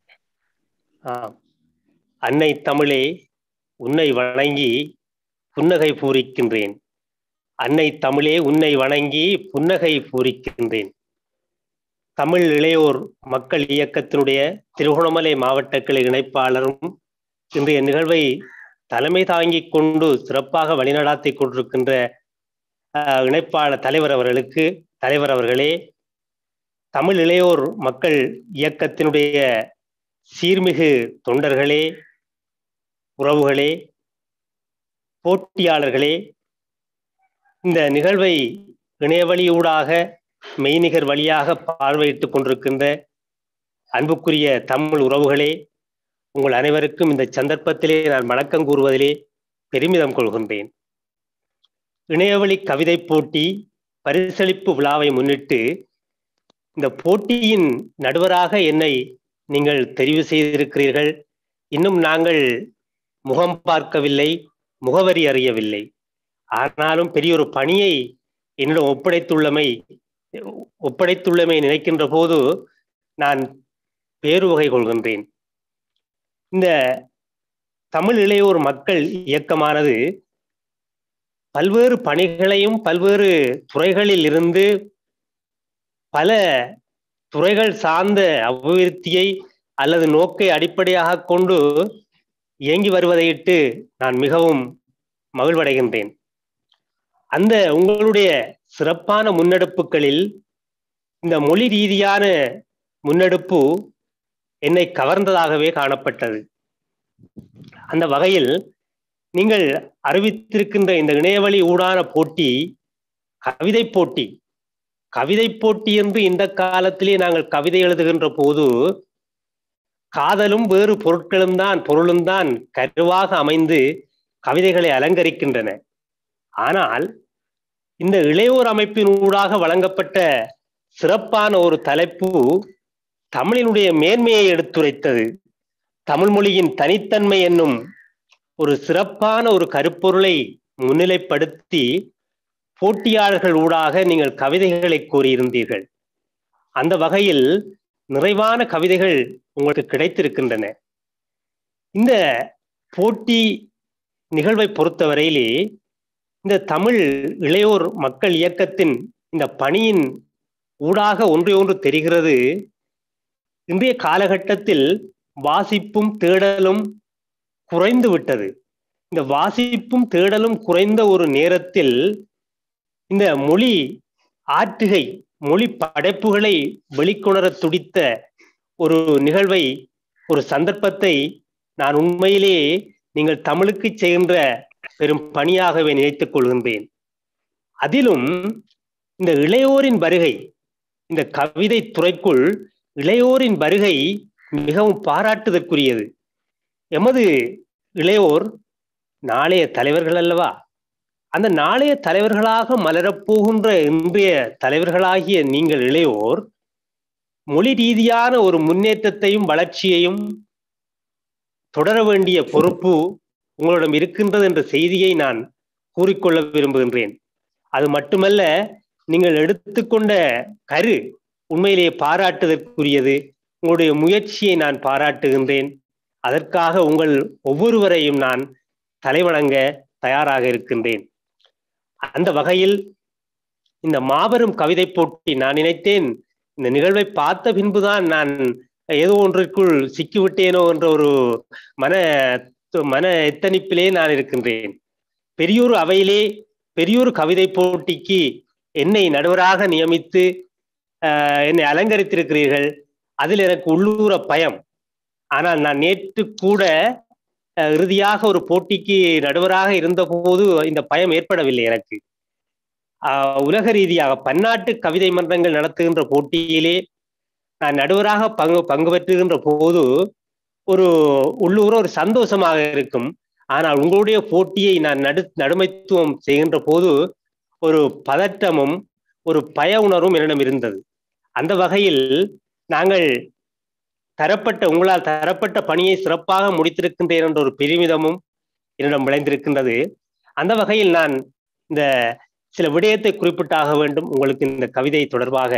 அன்னை தமிழே, உன்னை வணங்கி புன்னகை பூரிக்கின்றேன். அன்னை தமிழே, உன்னை வணங்கி புன்னகை பூரிக்கின்றேன். தமிழ் இளையோர் மக்கள் இயக்கத்தினுடைய திருகோணமலை மாவட்ட கிளை இணைப்பாளரும் இன்றைய நிகழ்வை தலைமை தாங்கிக் கொண்டு சிறப்பாக வழிநடாத்தி கொண்டிருக்கின்ற இணைப்பாளர் தலைவர் அவர்களுக்கு, தலைவர் அவர்களே, தமிழ் இளையோர் மக்கள் இயக்கத்தினுடைய சீர்மிகு தொண்டர்களே, உறவுகளே, போட்டியாளர்களே, இந்த நிகழ்வை இணையவழியூடாக மெய்நிகர் வழியாக பார்வையிட்டுக் கொண்டிருக்கின்ற அன்புக்குரிய தமிழ் உறவுகளே, உங்கள் அனைவருக்கும் இந்த சந்தர்ப்பத்திலே நான் வணக்கம் கூறுவதிலே பெருமிதம் கொள்கின்றேன். இணையவழி கவிதை போட்டி பரிசளிப்பு விழாவை முன்னிட்டு இந்த போட்டியின் நடுவராக என்னை நீங்கள் தெரிவு செய்திருக்கிறீர்கள். இன்னும் நாங்கள் முகம் பார்க்கவில்லை, முகவரி அறியவில்லை. ஆனாலும் பெரிய ஒரு பணியை என்னிடம் ஒப்படைத்துள்ளமை ஒப்படைத்துள்ளமை நினைக்கின்ற போது நான் பேருவகை கொள்கின்றேன். இந்த தமிழ் இளையோர் மக்கள் இயக்கமானது பல்வேறு பணிகளையும் பல்வேறு துறைகளில் இருந்து பல துறைகள் சார்ந்த அபிவிருத்தியை அல்லது நோக்கை அடிப்படையாக கொண்டு இயங்கி வருவதையிட்டு நான் மிகவும் மகிழ்வடைகின்றேன். அந்த உங்களுடைய சிறப்பான முன்னெடுப்புகளில் இந்த மொழி ரீதியான முன்னெடுப்பு என்னை கவர்ந்ததாகவே காணப்பட்டது. அந்த வகையில் நீங்கள் அறிவித்திருக்கின்ற இந்த இணையவழி ஊடான போட்டி கவிதை போட்டி கவிதை போட்டி என்று இந்த காலத்திலே நாங்கள் கவிதை எழுதுகின்ற போது காதலும் வேறு பொருட்களும் தான் பொருளும் தான் கருவாக அமைந்து கவிதைகளை அலங்கரிக்கின்றன. ஆனால் இந்த இளையோர் அமைப்பின் ஊடாக வழங்கப்பட்ட சிறப்பான ஒரு தலைப்பு தமிழினுடைய மேன்மையை எடுத்துரைத்தது. தமிழ் மொழியின் தனித்தன்மை என்னும் ஒரு சிறப்பான ஒரு கருப்பொருளை முன்னிலைப்படுத்தி போட்டியாளர்கள் ஊடாக நீங்கள் கவிதைகளை கூறியிருந்தீர்கள். அந்த வகையில் நிறைவான கவிதைகள் உங்களுக்கு கிடைத்திருக்கின்றன. இந்த போட்டி நிகழ்வை பொறுத்தவரையிலே இந்த தமிழ் இளையோர் மக்கள் இயக்கத்தின் இந்த பணியின் ஊடாக ஒன்றை ஒன்று தெரிகிறது. இன்றைய காலகட்டத்தில் வாசிப்பும் தேடலும் குறைந்து விட்டது. இந்த வாசிப்பும் தேடலும் குறைந்த ஒரு நேரத்தில் இந்த மொழி ஆற்றுகை மொழி படைப்புகளை வெளிக்கொணர துடித்த ஒரு நிகழ்வை ஒரு சந்தர்ப்பத்தை நான் உண்மையிலேயே நீங்கள் தமிழுக்கு செய்கின்ற பெரும் பணியாகவே நினைத்துக் கொள்கின்றேன். அதிலும் இந்த இளையோரின் வருகை இந்த கவிதை துறைக்குள் இளையோரின் வருகை மிகவும் பாராட்டுதற்குரியது. எமது இளையோர் நாளைய தலைவர்கள் அல்லவா? அந்த நாளைய தலைவர்களாக மலரப்போகின்ற இன்றைய தலைவர்களாகிய நீங்கள் இளையோர் மொழி ரீதியான ஒரு முன்னேற்றத்தையும் வளர்ச்சியையும் தொடர வேண்டிய பொறுப்பு உங்களிடம் இருக்கின்றது என்ற செய்தியை நான் கூறிக்கொள்ள விரும்புகின்றேன். அது மட்டுமல்ல, நீங்கள் எடுத்துக்கொண்ட கரு உண்மையிலேயே பாராட்டுதற்குரியது. உங்களுடைய முயற்சியை நான் பாராட்டுகின்றேன். அதற்காக உங்கள் ஒவ்வொருவரையும் நான் தலைவணங்க தயாராக இருக்கின்றேன். அந்த வகையில் இந்த மாபெரும் கவிதை போட்டி நான் நினைத்தேன் இந்த நிகழ்வை பார்த்த பின்புதான் நான் ஏதோ ஒன்றிற்குள் சிக்கிவிட்டேனோ என்ற ஒரு மன மன எத்தனிப்பிலே நான் இருக்கின்றேன். பெரியோரு அவையிலே பெரியோரு கவிதை போட்டிக்கு என்னை நடுவராக நியமித்து என்னை அலங்கரித்திருக்கிறீர்கள். அதில் எனக்கு உள்ளூர பயம். ஆனால் நான் நேற்று கூட இறுதியாக ஒரு போட்டிக்கு நடுவராக இருந்த போது இந்த பயம் ஏற்படவில்லை எனக்கு. ஆஹ் உலக ரீதியாக பன்னாட்டு கவிதை மன்றங்கள் நடத்துகின்ற போட்டியிலே நான் நடுவராக பங்கு பங்கு பெற்றுகின்ற போது ஒரு உள்ளூர ஒரு சந்தோஷமாக இருக்கும். ஆனால் உங்களுடைய போட்டியை நான் நடு நடுமைத்துவம் செய்கின்ற போது ஒரு பதற்றமும் ஒரு பய உணர்வும் என்னிடம் இருந்தது. அந்த வகையில் நாங்கள் தரப்பட்ட உங்களால் தரப்பட்ட பணியை சிறப்பாக முடித்திருக்கின்றேன் என்ற ஒரு பெருமிதமும் என்னிடம் விளைந்திருக்கின்றது. அந்த வகையில் நான் இந்த சில விடயத்தை குறிப்பிட்டாக வேண்டும் உங்களுக்கு இந்த கவிதை தொடர்பாக.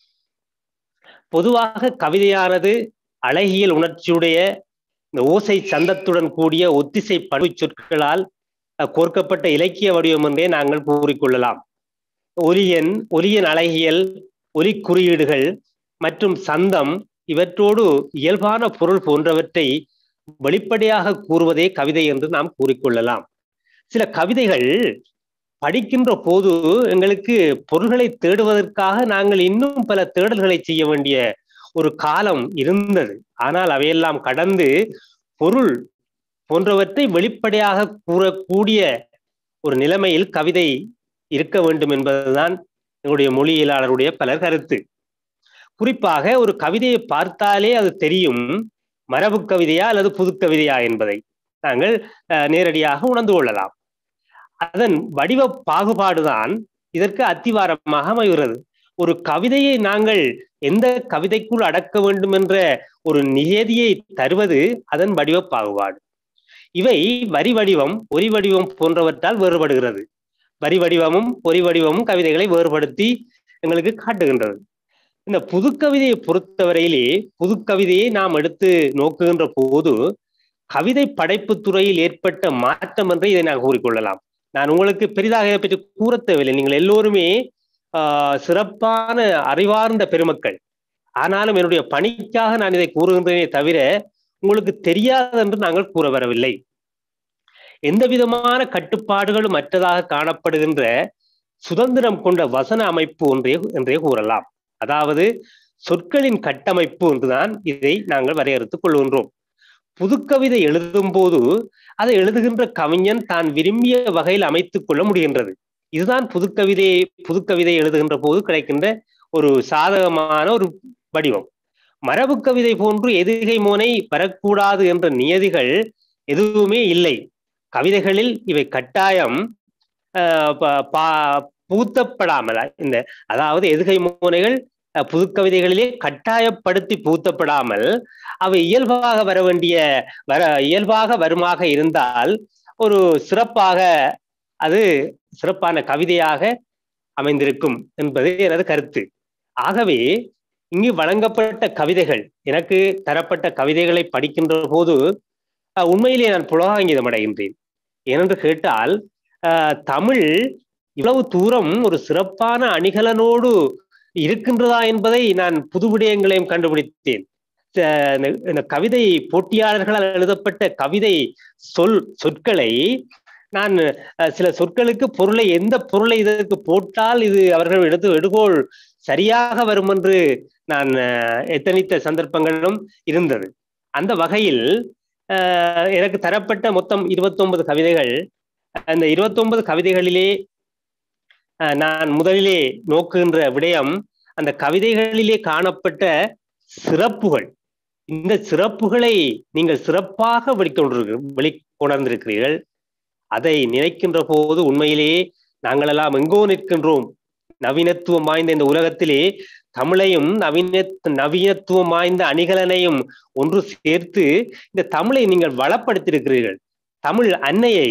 பொதுவாக கவிதையானது அழகியல் உணர்ச்சியுடைய இந்த ஓசை சந்தத்துடன் கூடிய ஒத்திசை படுவை சொற்களால் கோர்க்கப்பட்ட இலக்கிய வடிவம் என்றே நாங்கள் கூறிக்கொள்ளலாம். ஒலியன் ஒலியன் அழகியல் ஒலி குறியீடுகள் மற்றும் சந்தம் இவற்றோடு இயல்பான பொருள் போன்றவற்றை வெளிப்படையாக கூறுவதே கவிதை என்று நாம் கூறிக்கொள்ளலாம். சில கவிதைகள் படிக்கின்ற போது எங்களுக்கு பொருள்களை தேடுவதற்காக நாங்கள் இன்னும் பல தேடல்களை செய்ய வேண்டிய ஒரு காலம் இருந்தது. ஆனால் அவையெல்லாம் கடந்து பொருள் போன்றவற்றை வெளிப்படையாக கூறக்கூடிய ஒரு நிலைமையில் கவிதை இருக்க வேண்டும் என்பதுதான் எங்களுடைய மொழியியலாளருடைய பலர் கருத்து. குறிப்பாக ஒரு கவிதையை பார்த்தாலே அது தெரியும் மரபு கவிதையா அல்லது புது கவிதையா என்பதை நாங்கள் நேரடியாக உணர்ந்து கொள்ளலாம். அதன் வடிவ பாகுபாடுதான் இதற்கு அத்திவாரமாக அமைகிறது. ஒரு கவிதையை நாங்கள் எந்த கவிதைக்குள் அடக்க வேண்டும் என்ற ஒரு நியதியை தருவது அதன் வடிவ பாகுபாடு. இவை வரி வடிவம் ஒலி வடிவம் போன்றவற்றால் வேறுபடுகிறது. வரி வடிவமும் ஒலி வடிவமும் கவிதைகளை வேறுபடுத்தி எங்களுக்கு காட்டுகின்றது. இந்த புது கவிதையை பொறுத்தவரையிலே புது கவிதையை நாம் எடுத்து நோக்குகின்ற போது கவிதை படைப்பு துறையில் ஏற்பட்ட மாற்றம் என்று இதை நான் கூறிக்கொள்ளலாம். நான் உங்களுக்கு பெரிதாக இதை பற்றி கூற தேவையில்லை. நீங்கள் எல்லோருமே ஆஹ் சிறப்பான அறிவார்ந்த பெருமக்கள். ஆனாலும் என்னுடைய பணிக்காக நான் இதை கூறுகின்றேனே தவிர உங்களுக்கு தெரியாது என்று நாங்கள் கூற வரவில்லை. எந்த விதமான கட்டுப்பாடுகளும் அற்றதாக காணப்படுகின்ற சுதந்திரம் கொண்ட வசன அமைப்பு ஒன்றே என்றே கூறலாம். அதாவது சொற்களின் கட்டமைப்பு என்றுதான் இதை நாங்கள் வரையறுத்துக் கொள்கின்றோம். புதுக்கவிதை எழுதும் போது அதை எழுதுகின்ற கவிஞன் தான் விரும்பிய வகையில் அமைத்துக் கொள்ள முடிகின்றது. இதுதான் புதுக்கவிதை புதுக்கவிதை எழுதுகின்ற போது கிடைக்கின்ற ஒரு சாதகமான ஒரு வடிவம். மரபு கவிதை போன்று எதுகை மோனை பெறக்கூடாது என்ற நியதிகள் எதுவுமே இல்லை. கவிதைகளில் இவை கட்டாயம் பூத்தப்படாமல் இந்த அதாவது எதுகை மோனைகள் புதுக்கவிதைகளிலே கட்டாயப்படுத்தி பூத்தப்படாமல் அவை இயல்பாக வர வேண்டிய வர இயல்பாக வருமாக இருந்தால் ஒரு சிறப்பாக அது சிறப்பான கவிதையாக அமைந்திருக்கும் என்பது எனது கருத்து. ஆகவே இங்கு வழங்கப்பட்ட கவிதைகள், எனக்கு தரப்பட்ட கவிதைகளை படிக்கின்ற போது உண்மையிலே நான் புலகாங்கிதம் அடைகின்றேன். ஏனென்று கேட்டால் தமிழ் இவ்வளவு தூரம் ஒரு சிறப்பான அணிகலனோடு இருக்கின்றதா என்பதை நான் புது விடயங்களையும் கண்டுபிடித்தேன். இந்த கவிதை போட்டியாளர்களால் எழுதப்பட்ட கவிதை சொல் சொற்களை நான் சில சொற்களுக்கு பொருளை எந்த பொருளை இதற்கு போட்டால் இது அவர்கள் எடுத்து எடுகோள் சரியாக வரும் என்று நான் எத்தனித்த சந்தர்ப்பங்களும் இருந்தது. அந்த வகையில் எனக்கு தரப்பட்ட மொத்தம் இருபத்தி ஒன்பது கவிதைகள். அந்த இருபத்தி ஒன்பது கவிதைகளிலே நான் முதலிலே நோக்குகின்ற விடயம் அந்த கவிதைகளிலே காணப்பட்ட சிறப்புகள். இந்த சிறப்புகளை நீங்கள் சிறப்பாக வெளிக்கொண்டிருக்க வெளிக்கொணர்ந்திருக்கிறீர்கள். அதை நினைக்கின்ற போது உண்மையிலேயே நாங்கள் எல்லாம் எங்கோ நிற்கின்றோம். நவீனத்துவம் வாய்ந்த இந்த உலகத்திலே தமிழையும் நவீன நவீனத்துவம் வாய்ந்த அணிகலனையும் ஒன்று சேர்த்து இந்த தமிழை நீங்கள் வளப்படுத்தியிருக்கிறீர்கள். தமிழ் அன்னையை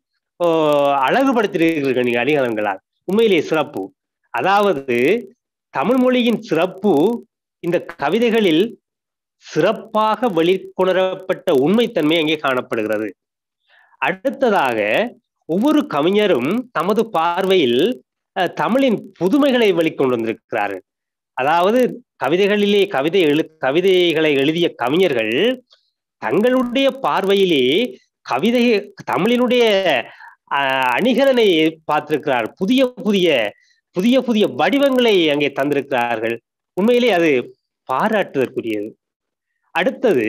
அழகுபடுத்தியிருக்கிறீர்கள் நீங்கள் அணிகலன்களால். உண்மையிலேயே சிறப்பு. அதாவது தமிழ் மொழியின் சிறப்பு இந்த கவிதைகளில் சிறப்பாக வெளிக்கொணரப்பட்ட உண்மைத்தன்மை அங்கே காணப்படுகிறது. அடுத்ததாக ஒவ்வொரு கவிஞரும் தமது பார்வையில் தமிழின் புதுமைகளை வெளிக்கொண்டு வந்திருக்கிறார்கள். அதாவது கவிதைகளிலே கவிதை எழு கவிதைகளை எழுதிய கவிஞர்கள் தங்களுடைய பார்வையிலே கவிதை தமிழினுடைய அணிகலனை பார்த்திருக்கிறார். புதிய புதிய புதிய புதிய வடிவங்களை அங்கே தந்திருக்கிறார்கள். உண்மையிலே அது பாராட்டுதற்குரியது. அடுத்தது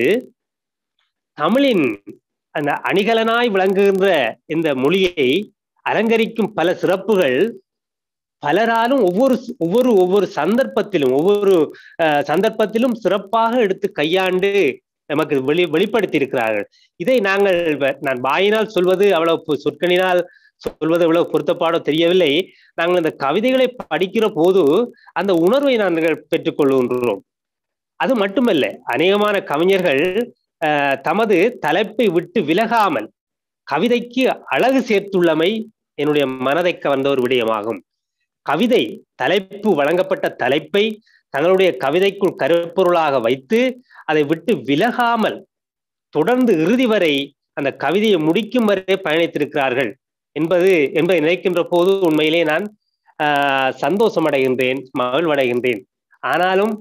தமிழின் அந்த அணிகலனாய் விளங்குகின்ற இந்த மொழியை அலங்கரிக்கும் பல சிறப்புகள் பலராலும் ஒவ்வொரு ஒவ்வொரு ஒவ்வொரு சந்தர்ப்பத்திலும் ஒவ்வொரு சந்தர்ப்பத்திலும் சிறப்பாக எடுத்து கையாண்டு நமக்கு வெளி வெளிப்படுத்தி இருக்கிறார்கள். இதை நாங்கள் நான் வாயினால் சொல்வது அவ்வளவு சொற்களினால் சொல்வது எவ்வளவு பொருத்தப்பாடோ தெரியவில்லை. நாங்கள் அந்த கவிதைகளை படிக்கிற போது அந்த உணர்வை நாங்கள் பெற்றுக்கொள்கின்றோம். அது மட்டுமல்ல, அநேகமான கவிஞர்கள் அஹ் தமது தலைப்பை விட்டு விலகாமல் கவிதைக்கு அழகு சேர்த்துள்ளமை என்னுடைய மனதை கவர்ந்த ஒரு விடயமாகும். கவிதை தலைப்பு வழங்கப்பட்ட தலைப்பை தங்களுடைய கவிதைக்குள் கருப்பொருளாக வைத்து அதை விட்டு விலகாமல் தொடர்ந்து இறுதி வரை அந்த கவிதையை முடிக்கும் வரை பயணித்திருக்கிறார்கள் என்பது என்பதை நினைக்கின்ற போது உண்மையிலே நான் ஆஹ் சந்தோஷம் அடைகின்றேன், மகிழ்வடைகின்றேன். ஆனாலும்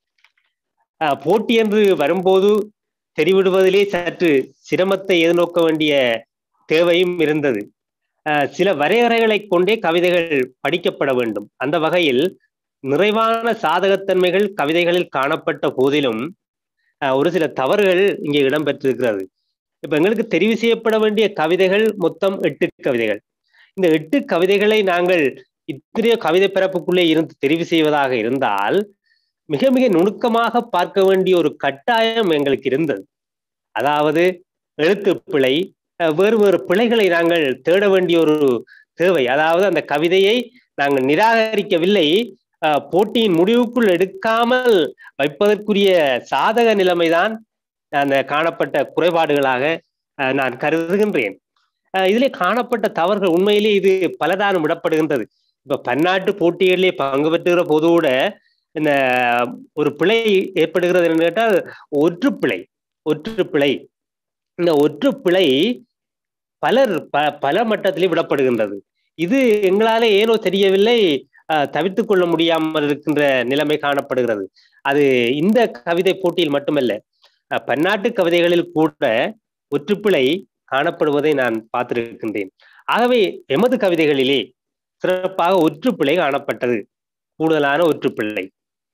ஆஹ் போட்டி என்று வரும்போது தெரிவிடுவதிலே சற்று சிரமத்தை எதிர்நோக்க வேண்டிய தேவையும் இருந்தது. ஆஹ் சில வரையறைகளை கொண்டே கவிதைகள் படிக்கப்பட வேண்டும். அந்த வகையில் நிறைவான சாதகத்தன்மைகள் கவிதைகளில் காணப்பட்ட போதிலும் ஒரு சில தவறுகள் இங்கே இடம்பெற்றிருக்கிறது. இப்ப எங்களுக்கு தெரிவு செய்யப்பட வேண்டிய கவிதைகள் மொத்தம் எட்டு கவிதைகள். இந்த எட்டு கவிதைகளை நாங்கள் இத்தனையோ கவிதை பிறப்புக்குள்ளே இருந்து தெரிவு செய்வதாக இருந்தால் மிக மிக நுணுக்கமாக பார்க்க வேண்டிய ஒரு கட்டாயம் எங்களுக்கு இருந்தது. அதாவது எழுத்து பிழை, வேறு வேறு பிழைகளை நாங்கள் தேட வேண்டிய ஒரு தேவை. அதாவது அந்த கவிதையை நாங்கள் நிராகரிக்கவில்லை, போட்டியின் முடிவுக்குள் எடுக்காமல் வைப்பதற்குரிய சாதக நிலைமைதான் அந்த காணப்பட்ட குறைபாடுகளாக நான் கருதுகின்றேன். இதிலே காணப்பட்ட தவறுகள் உண்மையிலே இது பலதானும் விடப்படுகின்றது. இப்ப பன்னாட்டு போட்டிகளிலே பங்கு பெற்றுகிற போது கூட இந்த ஒரு பிழை ஏற்படுகிறது என்று கேட்டால் ஒற்று பிழை ஒற்று பிழை இந்த ஒற்று பிழை பலர் ப பல மட்டத்திலே விடப்படுகின்றது. இது எங்களாலே ஏனோ தெரியவில்லை, தவிர்த்து கொள்ள முடியாமல் இருக்கின்ற நிலைமை காணப்படுகிறது. அது இந்த கவிதை போட்டியில் மட்டுமல்ல, பன்னாட்டு கவிதைகளில் கூட ஒற்றுப்பிழை காணப்படுவதை நான் பார்த்திருக்கின்றேன். ஆகவே எமது கவிதைகளிலே சிறப்பாக ஒற்றுப்பிழை காணப்பட்டது, கூடுதலான ஒற்றுப்பிழை.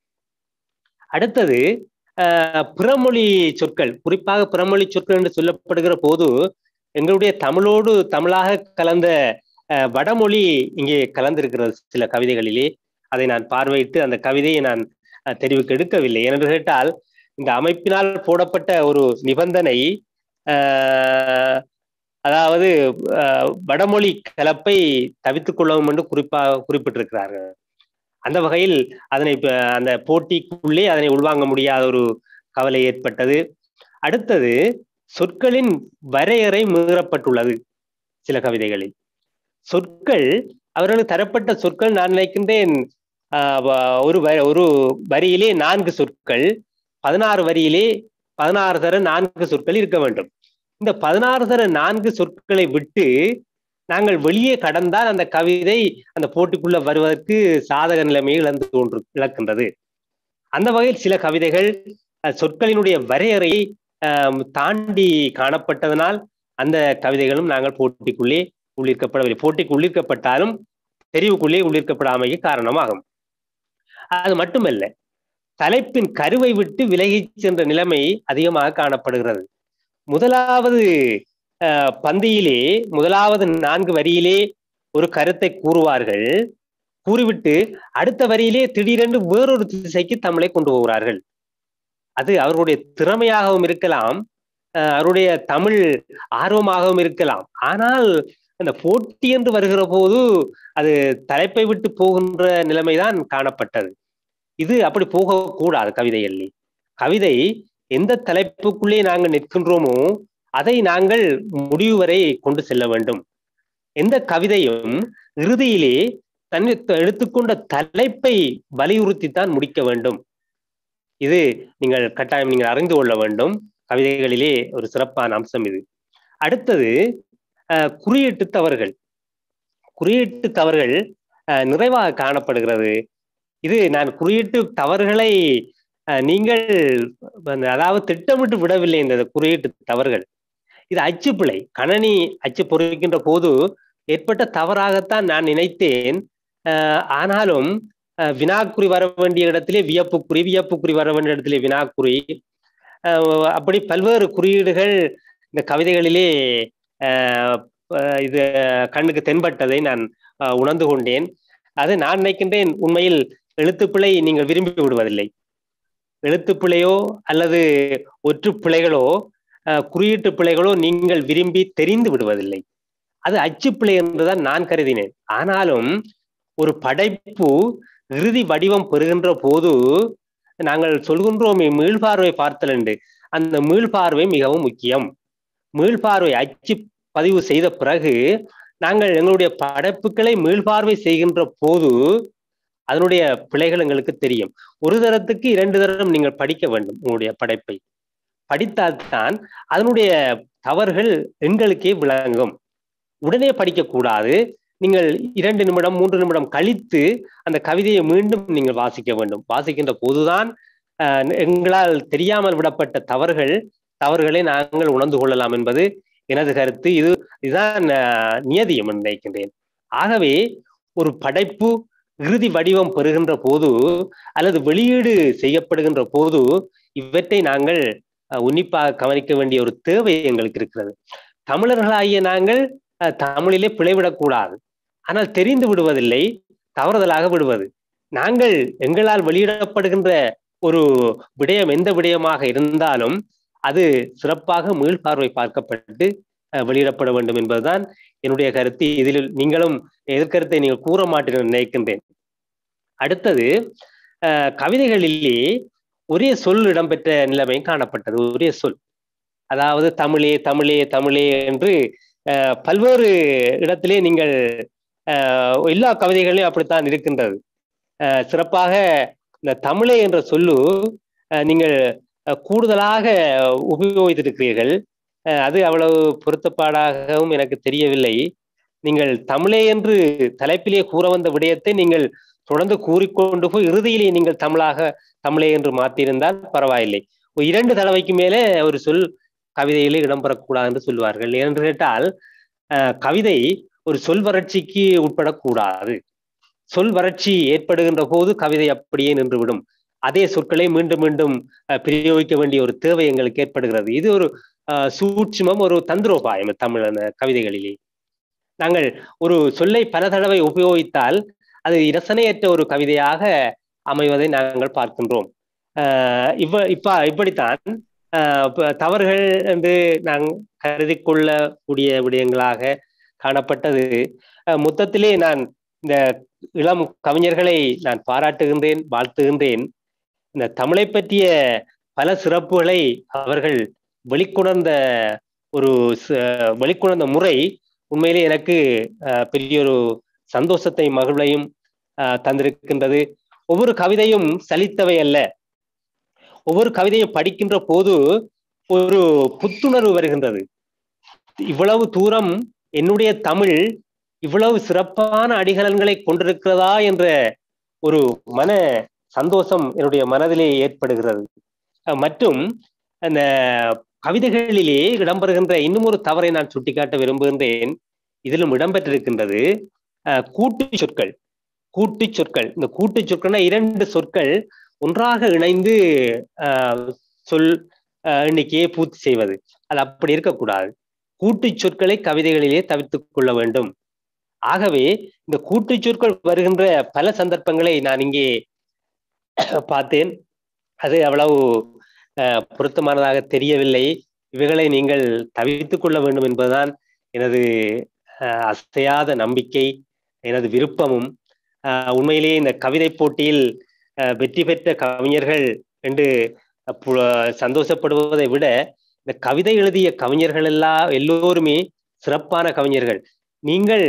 அடுத்தது அஹ் பிறமொழி சொற்கள், குறிப்பாக பிறமொழி சொற்கள் என்று சொல்லப்படுகிற போது எங்களுடைய தமிழோடு தமிழாக கலந்த அஹ் வடமொழி இங்கே கலந்திருக்கிறது சில கவிதைகளிலே. அதை நான் பார்வையிட்டு அந்த கவிதையை நான் தெரிவுக்கு எடுக்கவில்லை. ஏனென்று கேட்டால் இந்த அமைப்பினால் போடப்பட்ட ஒரு நிபந்தனை ஆஹ் அதாவது வடமொழி கலப்பை தவித்துக் கொள்ளவும் என்று குறிப்பாக குறிப்பிட்டிருக்கிறார்கள். அந்த வகையில் அதனை அந்த போட்டிக்குள்ளே அதனை உள்வாங்க முடியாத ஒரு கவலை ஏற்பட்டது. அடுத்தது, சொற்களின் வரையறை மீறப்பட்டுள்ளது சில கவிதைகளில். சொற்கள் அவர்களுக்கு தரப்பட்ட சொற்கள் நான் நினைக்கின்றேன் ஒரு ஒரு வரியிலே நான்கு சொற்கள், பதினாறு வரியிலே பதினாறு தர நான்கு சொற்கள் இருக்க வேண்டும். இந்த பதினாறு தர நான்கு சொற்களை விட்டு நாங்கள் வெளியே கடந்தால் அந்த கவிதை அந்த போட்டிக்குள்ள வருவதற்கு சாதக நிலைமையை இழந்து தோன்று இழக்கின்றது. அந்த வகையில் சில கவிதைகள் சொற்களினுடைய வரையறையை தாண்டி காணப்பட்டதனால் அந்த கவிதைகளும் நாங்கள் போட்டிக்குள்ளே உள்ளிருக்கப்படவில்லை. போட்டிக்கு உள்ளிருக்கப்பட்டாலும் தெரிவுக்குள்ளே உள்ளிருக்கப்படாமைக்கு காரணமாகும். அது மட்டுமல்ல, தலைப்பின் கருவை விட்டு விலகி சென்ற நிலைமை அதிகமாக காணப்படுகிறது. முதலாவது அஹ் பந்தியிலே முதலாவது நான்கு வரியிலே ஒரு கருத்தை கூறுவார்கள், கூறிவிட்டு அடுத்த வரியிலே திடீரென்று வேறொரு திசைக்கு தமிழை கொண்டு போகிறார்கள். அது அவருடைய திறமையாகவும் இருக்கலாம், அவருடைய தமிழ் ஆர்வமாகவும் இருக்கலாம். ஆனால் அந்த போட்டி என்று வருகிற போது அது தலைப்பை விட்டு போகின்ற நிலைமைதான் காணப்பட்டது. இது அப்படி போகக்கூடாது. கவிதையில் கவிதை எந்த தலைப்புக்குள்ளே நாங்கள் நிற்கின்றோமோ அதை நாங்கள் முடிவு வரை கொண்டு செல்ல வேண்டும். எந்த கவிதையும் இறுதியிலே தன் எடுத்துக்கொண்ட தலைப்பை வலியுறுத்தித்தான் முடிக்க வேண்டும். இது நீங்கள் கட்டாயம் நீங்கள் அறிந்து கொள்ள வேண்டும். கவிதைகளிலே ஒரு சிறப்பான அம்சம் இது. அடுத்தது, அஹ் குறியீட்டு தவறுகள். குறியீட்டு தவறுகள் அஹ் நிறைவாக காணப்படுகிறது. இது நான் குறியீட்டு தவறுகளை நீங்கள் அதாவது திட்டமிட்டு விடவில்லை. இந்த குறியீட்டு தவறுகள் இது அச்சுப்பிழை, கணனி அச்சு பொறிக்கின்ற போது ஏற்பட்ட தவறாகத்தான் நான் நினைத்தேன். அஹ் ஆனாலும் வினாக்குறி வர வேண்டிய இடத்திலே வியப்புக்குறி, வியப்புக்குறி வர வேண்டிய இடத்திலே வினாக்குறி, அஹ் அப்படி பல்வேறு குறியீடுகள் இந்த கவிதைகளிலே அஹ் இது கண்ணுக்கு தென்பட்டதை நான் உணர்ந்து கொண்டேன். அது நான் நினைக்கின்றேன், உண்மையில் எழுத்துப்பிழை நீங்கள் விரும்பி விடுவதில்லை. எழுத்துப்பிழையோ அல்லது ஒற்று பிழைகளோ குறியீட்டு பிழைகளோ நீங்கள் விரும்பி தெரிந்து விடுவதில்லை. அது அச்சுப்பிழை என்றுதான் நான் கருதினேன். ஆனாலும் ஒரு படைப்பு இறுதி வடிவம் பெறுகின்ற போது நாங்கள் சொல்கின்றோம் மீள்பார்வை பார்த்தல் என்று. அந்த மீள்பார்வை மிகவும் முக்கியம். மீள்பார்வை அச்சு பதிவு செய்த பிறகு நாங்கள் எங்களுடைய படைப்புகளை மீள்பார்வை செய்கின்ற போது அதனுடைய பிழைகள் எங்களுக்கு தெரியும். ஒரு தரத்துக்கு இரண்டு தரம் நீங்கள் படிக்க வேண்டும். உங்களுடைய படைப்பை படித்தால்தான் அதனுடைய தவறுகள் எங்களுக்கே விளங்கும். உடனே படிக்கக்கூடாது. நீங்கள் இரண்டு நிமிடம் மூன்று நிமிடம் கழித்து அந்த கவிதையை மீண்டும் நீங்கள் வாசிக்க வேண்டும். வாசிக்கின்ற போதுதான் அஹ் எங்களால் தெரியாமல் விடப்பட்ட தவறுகள் தவறுகளை நாங்கள் உணர்ந்து கொள்ளலாம் என்பது எனது கருத்து. இது இதுதான் நியதியம் நினைக்கின்றேன். ஆகவே ஒரு படைப்பு இறுதி வடிவம் பெறுகின்ற போது அல்லது வெளியீடு செய்யப்படுகின்ற போது இவற்றை நாங்கள் உன்னிப்பாக கவனிக்க வேண்டிய ஒரு தேவை எங்களுக்கு இருக்கிறது. தமிழர்களாகிய நாங்கள் தமிழிலே பிழைவிடக்கூடாது. ஆனால் தெரிந்து விடுவதில்லை, தவறுதலாக விடுவது. நாங்கள் எங்களால் வெளியிடப்படுகின்ற ஒரு விடயம் எந்த விடயமாக இருந்தாலும் அது சிறப்பாக மீள்பார்வை பார்க்கப்பட்டு வெளியிடப்பட வேண்டும் என்பதுதான் என்னுடைய கருத்து. இதில் நீங்களும் எதிர்கருத்தை நீங்கள் கூற மாட்டீர்கள் நினைக்கின்றேன். அடுத்தது, அஹ் கவிதைகளிலே ஒரே சொல் இடம்பெற்ற நிலைமை காணப்பட்டது. ஒரே சொல், அதாவது தமிழே தமிழே தமிழே என்று அஹ் பல்வேறு இடத்திலே நீங்கள் அஹ் எல்லா கவிதைகளையும் அப்படித்தான் இருக்கின்றது. அஹ் சிறப்பாக இந்த தமிழே என்ற சொல்லு நீங்கள் கூடுதலாக உபயோகித்திருக்கிறீர்கள். அது அவ்வளவு பொருத்தப்பாடாகவும் எனக்கு தெரியவில்லை. நீங்கள் தமிழே என்று தலைப்பிலே கூற வந்த விடயத்தை நீங்கள் தொடர்ந்து கூறிக்கொண்டு போய் இறுதியிலே நீங்கள் தமிழாக தமிழே என்று மாற்றியிருந்தால் பரவாயில்லை. இரண்டு தடவைக்கு மேலே ஒரு சொல் கவிதையிலே இடம்பெறக்கூடாது என்று சொல்வார்கள். என்று கேட்டால் அஹ் கவிதை ஒரு சொல் வறட்சிக்கு உட்படக்கூடாது. சொல் வறட்சி ஏற்படுகின்ற போது கவிதை அப்படியே நின்றுவிடும். அதே சொற்களை மீண்டும் மீண்டும் பிரயோகிக்க வேண்டிய ஒரு தேவை எங்களுக்கு ஏற்படுகிறது. இது ஒரு அஹ் சூட்சுமம், ஒரு தந்திரோபாயம் தமிழ் கவிதைகளிலே. நாங்கள் ஒரு சொல்லை பல தடவை உபயோகித்தால் அது ரசனையற்ற ஒரு கவிதையாக அமைவதை நாங்கள் பார்க்கின்றோம். ஆஹ் இப்ப இப்ப இப்படித்தான் ஆஹ் தவறுகள் என்று நாங்கள் கருதி கொள்ளக்கூடிய விடயங்களாக காணப்பட்டது. மொத்தத்திலே நான் இந்த இளம் கவிஞர்களை நான் பாராட்டுகின்றேன், வாழ்த்துகின்றேன். இந்த தமிழை பற்றிய பல சிறப்புகளை அவர்கள் வெளிக்கொணர்ந்த ஒரு வெளிக்கொணர்ந்த முறை உண்மையிலே எனக்கு பெரிய ஒரு சந்தோஷத்தையும் மகிழ்வையும் தந்திருக்கின்றது. ஒவ்வொரு கவிதையும் சலித்தவை அல்ல. ஒவ்வொரு கவிதையும் படிக்கின்ற போது ஒரு புத்துணர்வு வருகின்றது. இவ்வளவு தூரம் என்னுடைய தமிழ் இவ்வளவு சிறப்பான அடிகலன்களை கொண்டிருக்கிறதா என்ற ஒரு மன சந்தோஷம் என்னுடைய மனதிலே ஏற்படுகிறது. மற்றும் அந்த கவிதைகளிலே இடம்பெறுகின்ற இன்னும் ஒரு தவறை நான் சுட்டிக்காட்ட விரும்புகின்றேன். இதிலும் இடம்பெற்றிருக்கின்றது கூட்டு சொற்கள். கூட்டு சொற்கள் இந்த கூட்டு சொற்கள்னா இரண்டு சொற்கள் ஒன்றாக இணைந்து ஆஹ் சொல் எண்ணிக்கையை பூர்த்தி செய்வது. அது அப்படி இருக்கக்கூடாது. கூட்டு சொற்களை கவிதைகளிலே தவிர்த்துக் கொள்ள வேண்டும். ஆகவே இந்த கூட்டு சொற்கள் வருகின்ற பல சந்தர்ப்பங்களை நான் இங்கே பார்த்தேன். அது அவ்வளவு பொருத்தமானதாக தெரியவில்லை. இவைகளை நீங்கள் தவிர்த்துக் கொள்ள வேண்டும் என்பதுதான் எனது அசையாத நம்பிக்கை, எனது விருப்பமும். உண்மையிலேயே இந்த கவிதை போட்டியில் வெற்றி பெற்ற கவிஞர்கள் என்று சந்தோஷப்படுவதை விட இந்த கவிதை எழுதிய கவிஞர்கள் எல்லாம் எல்லோருமே சிறப்பான கவிஞர்கள். நீங்கள்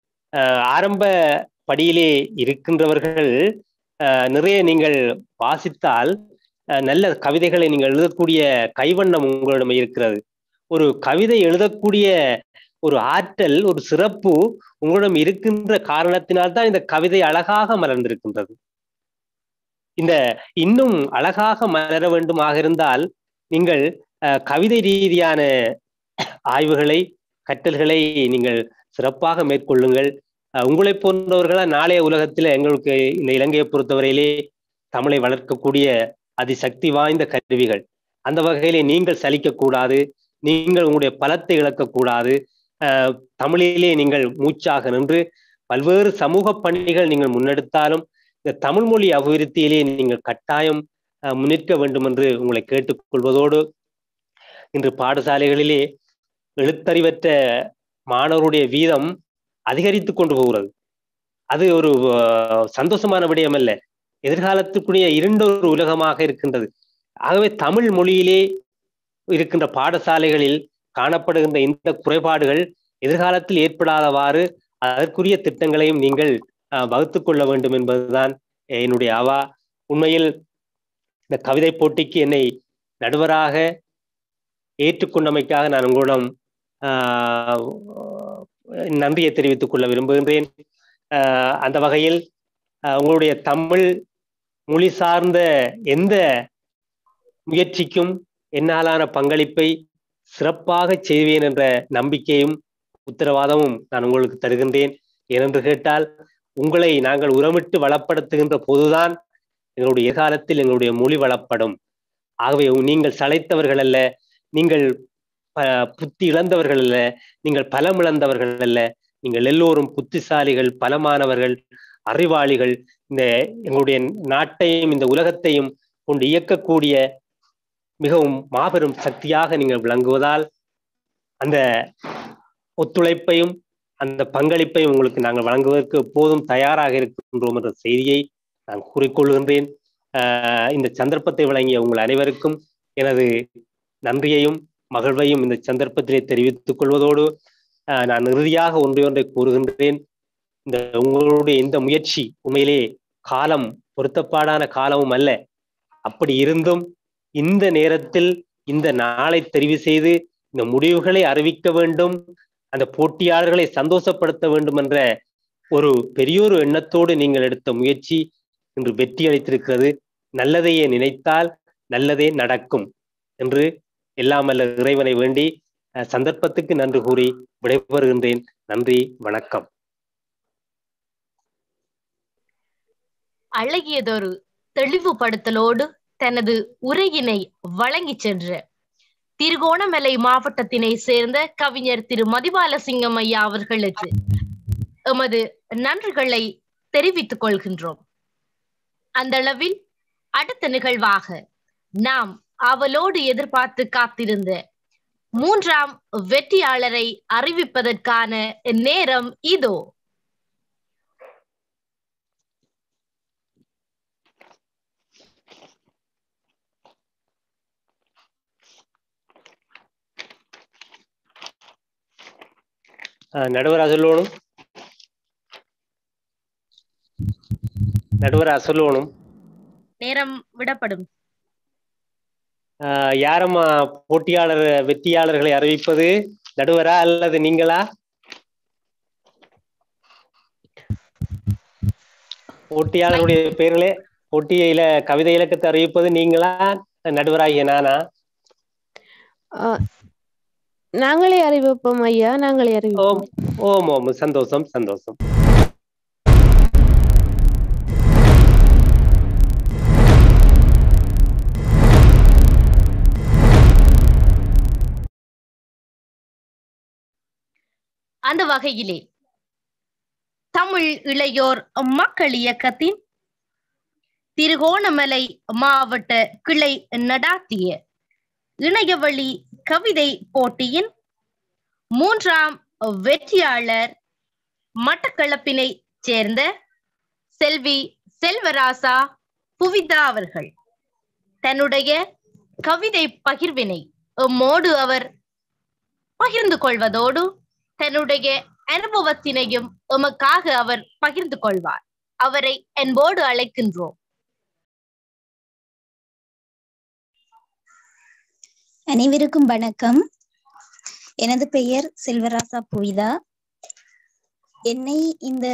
ஆரம்ப படியிலே இருக்கின்றவர்கள் நிறைய நீங்கள் வாசித்தால் நல்ல கவிதைகளை நீங்கள் எழுதக்கூடிய கைவண்ணம் உங்களிடம் இருக்கிறது. ஒரு கவிதை எழுதக்கூடிய ஒரு ஆற்றல், ஒரு சிறப்பு உங்களிடம் இருக்கின்ற காரணத்தினால்தான் இந்த கவிதை அழகாக மலர்ந்திருக்கின்றது. இந்த இன்னும் அழகாக மலர வேண்டுமாக இருந்தால் நீங்கள் கவிதை ரீதியான ஆய்வுகளை, கற்றல்களை நீங்கள் சிறப்பாக மேற்கொள்ளுங்கள். உங்களை போன்றவர்களா நாளைய உலகத்தில் எங்களுக்கு இந்த இலங்கையை பொறுத்தவரையிலே தமிழை வளர்க்கக்கூடிய அதிசக்தி வாய்ந்த கருவிகள். அந்த வகையிலே நீங்கள் சலிக்கக்கூடாது, நீங்கள் உங்களுடைய பலத்தை இழக்கக்கூடாது. அஹ் தமிழிலே நீங்கள் மூச்சாக நின்று பல்வேறு சமூக பணிகள் நீங்கள் முன்னெடுத்தாலும் இந்த தமிழ் மொழி அபிவிருத்தியிலே நீங்கள் கட்டாயம் முன்னிற்க வேண்டும் என்று உங்களை கேட்டுக்கொள்வதோடு, இன்று பாடசாலைகளிலே எழுத்தறிவற்ற மாணவருடைய வீதம் அதிகரித்து கொண்டு போகிறது. அது ஒரு சந்தோஷமான விடயம் அல்ல. எதிர்காலத்துக்குரிய இருண்டொரு உலகமாக இருக்கின்றது. ஆகவே தமிழ் மொழியிலே இருக்கின்ற பாடசாலைகளில் காணப்படுகின்ற இந்த குறைபாடுகள் எதிர்காலத்தில் ஏற்படாதவாறு அதற்குரிய திட்டங்களையும் நீங்கள் வகுத்து கொள்ள வேண்டும் என்பதுதான் என்னுடைய அவா. உண்மையில் இந்த கவிதை போட்டிக்கு என்னை நடுவராக ஏற்றுக்கொண்டமைக்காக நான் உங்களிடம் ஆஹ் நன்றியை தெரிவித்துக் கொள்ள விரும்புகின்றேன். ஆஹ் அந்த வகையில் உங்களுடைய தமிழ் மொழி சார்ந்த எந்த முயற்சிக்கும் என்னாலான பங்களிப்பை சிறப்பாக செய்வேன் என்ற நம்பிக்கையும் உத்தரவாதமும் நான் உங்களுக்கு தருகின்றேன். ஏனென்று கேட்டால், உங்களை நாங்கள் உரமிட்டு வளப்படுத்துகின்ற போதுதான் எங்களுடைய எதிர்காலத்தில் எங்களுடைய மொழி வளப்படும். ஆகவே நீங்கள் சளைத்தவர்கள் அல்ல, நீங்கள் புத்தி இழந்தவர்கள் அல்ல, நீங்கள் பலம் இழந்தவர்கள் அல்ல. நீங்கள் எல்லோரும் புத்திசாலிகள், பலமானவர்கள், அறிவாளிகள். இந்த எங்களுடைய நாட்டையும் இந்த உலகத்தையும் கொண்டு இயக்கக்கூடிய மிகவும் மாபெரும் சக்தியாக நீங்கள் விளங்குவதால் அந்த ஒத்துழைப்பையும் அந்த பங்களிப்பையும் உங்களுக்கு நாங்கள் வழங்குவதற்கு எப்போதும் தயாராக இருக்கின்றோம் என்ற செய்தியை நான் கூறிக்கொள்கின்றேன். ஆஹ் இந்த சந்தர்ப்பத்தை வழங்கிய உங்கள் அனைவருக்கும் எனது நன்றியையும் மகிழ்வையும் இந்த சந்தர்ப்பத்திலே தெரிவித்துக் கொள்வதோடு ஆஹ் நான் இறுதியாக ஒன்றை ஒன்றை கூறுகின்றேன். இந்த உங்களுடைய இந்த முயற்சி உண்மையிலே காலம் பொருத்தப்பாடான காலமும் அல்ல. அப்படி இருந்தும் இந்த நேரத்தில் இந்த நாளை தெரிவு செய்து இந்த முடிவுகளை அறிவிக்க வேண்டும், அந்த போட்டியாளர்களை சந்தோஷப்படுத்த வேண்டும் என்ற ஒரு பெரியோரு எண்ணத்தோடு நீங்கள் எடுத்த முயற்சி இன்று வெற்றி அளித்திருக்கிறது. நல்லதையே நினைத்தால் நல்லதே நடக்கும் என்று எல்லாம் அல்ல இறைவனை வேண்டி சந்தர்ப்பத்துக்கு நன்றி கூறி விடைபெறுகின்றேன். நன்றி, வணக்கம். அழகியதொரு தெளிவுபடுத்தலோடு தனது உரையினை வழங்கி சென்ற திருகோணமலை மாவட்டத்தினை சேர்ந்த கவிஞர் திரு மதிபாலசிங்கம் ஐயா அவர்களுக்கு எமது நன்றிகளை தெரிவித்துக் கொள்கின்றோம். அந்த அளவில் அடுத்த நிகழ்வாக நாம் அவளோடு எதிர்பார்த்து காத்திருந்த மூன்றாம் வெற்றியாளரை அறிவிப்பதற்கான நேரம் இதோ. நடுவர் அசலோனும் நடுவர் அசலோனும் நேரம் விடப்படும். யாரம்மா போட்டியாளர் வெற்றியாளர்களை அறிவிப்பது? நடுவரா அல்லது நீங்களா? போட்டியாளருடைய பெயர்களே போட்டியில கவிதை இலக்கத்தை அறிவிப்பது நீங்களா நடுவராகிய நானா? நாங்களே அறிவிப்போம் ஐயா, நாங்களே அறிவிப்போம். ஓம் ஓம் சந்தோஷம் சந்தோஷம். அந்த வகையிலே தமிழ் இளையோர் மக்கள் இயக்கத்தின் திருகோணமலை மாவட்ட கிளை நடாத்திய இணையவழி கவிதை போட்டியின் மூன்றாம் வெற்றியாளர் மட்டக்களப்பினை சேர்ந்த செல்வி செல்வராசா புவிதா அவர்கள் தன்னுடைய கவிதை பகிர்வினை எம்மோடு அவர் பகிர்ந்து கொள்வதோடு தன்னுடைய அனுபவத்தினையும் எமக்காக அவர் பகிர்ந்து கொள்வார். அவரை அன்போடு அழைக்கின்றோம். அனைவருக்கும் வணக்கம். எனது பெயர் செல்வராசா புவிதா. என்னை இந்த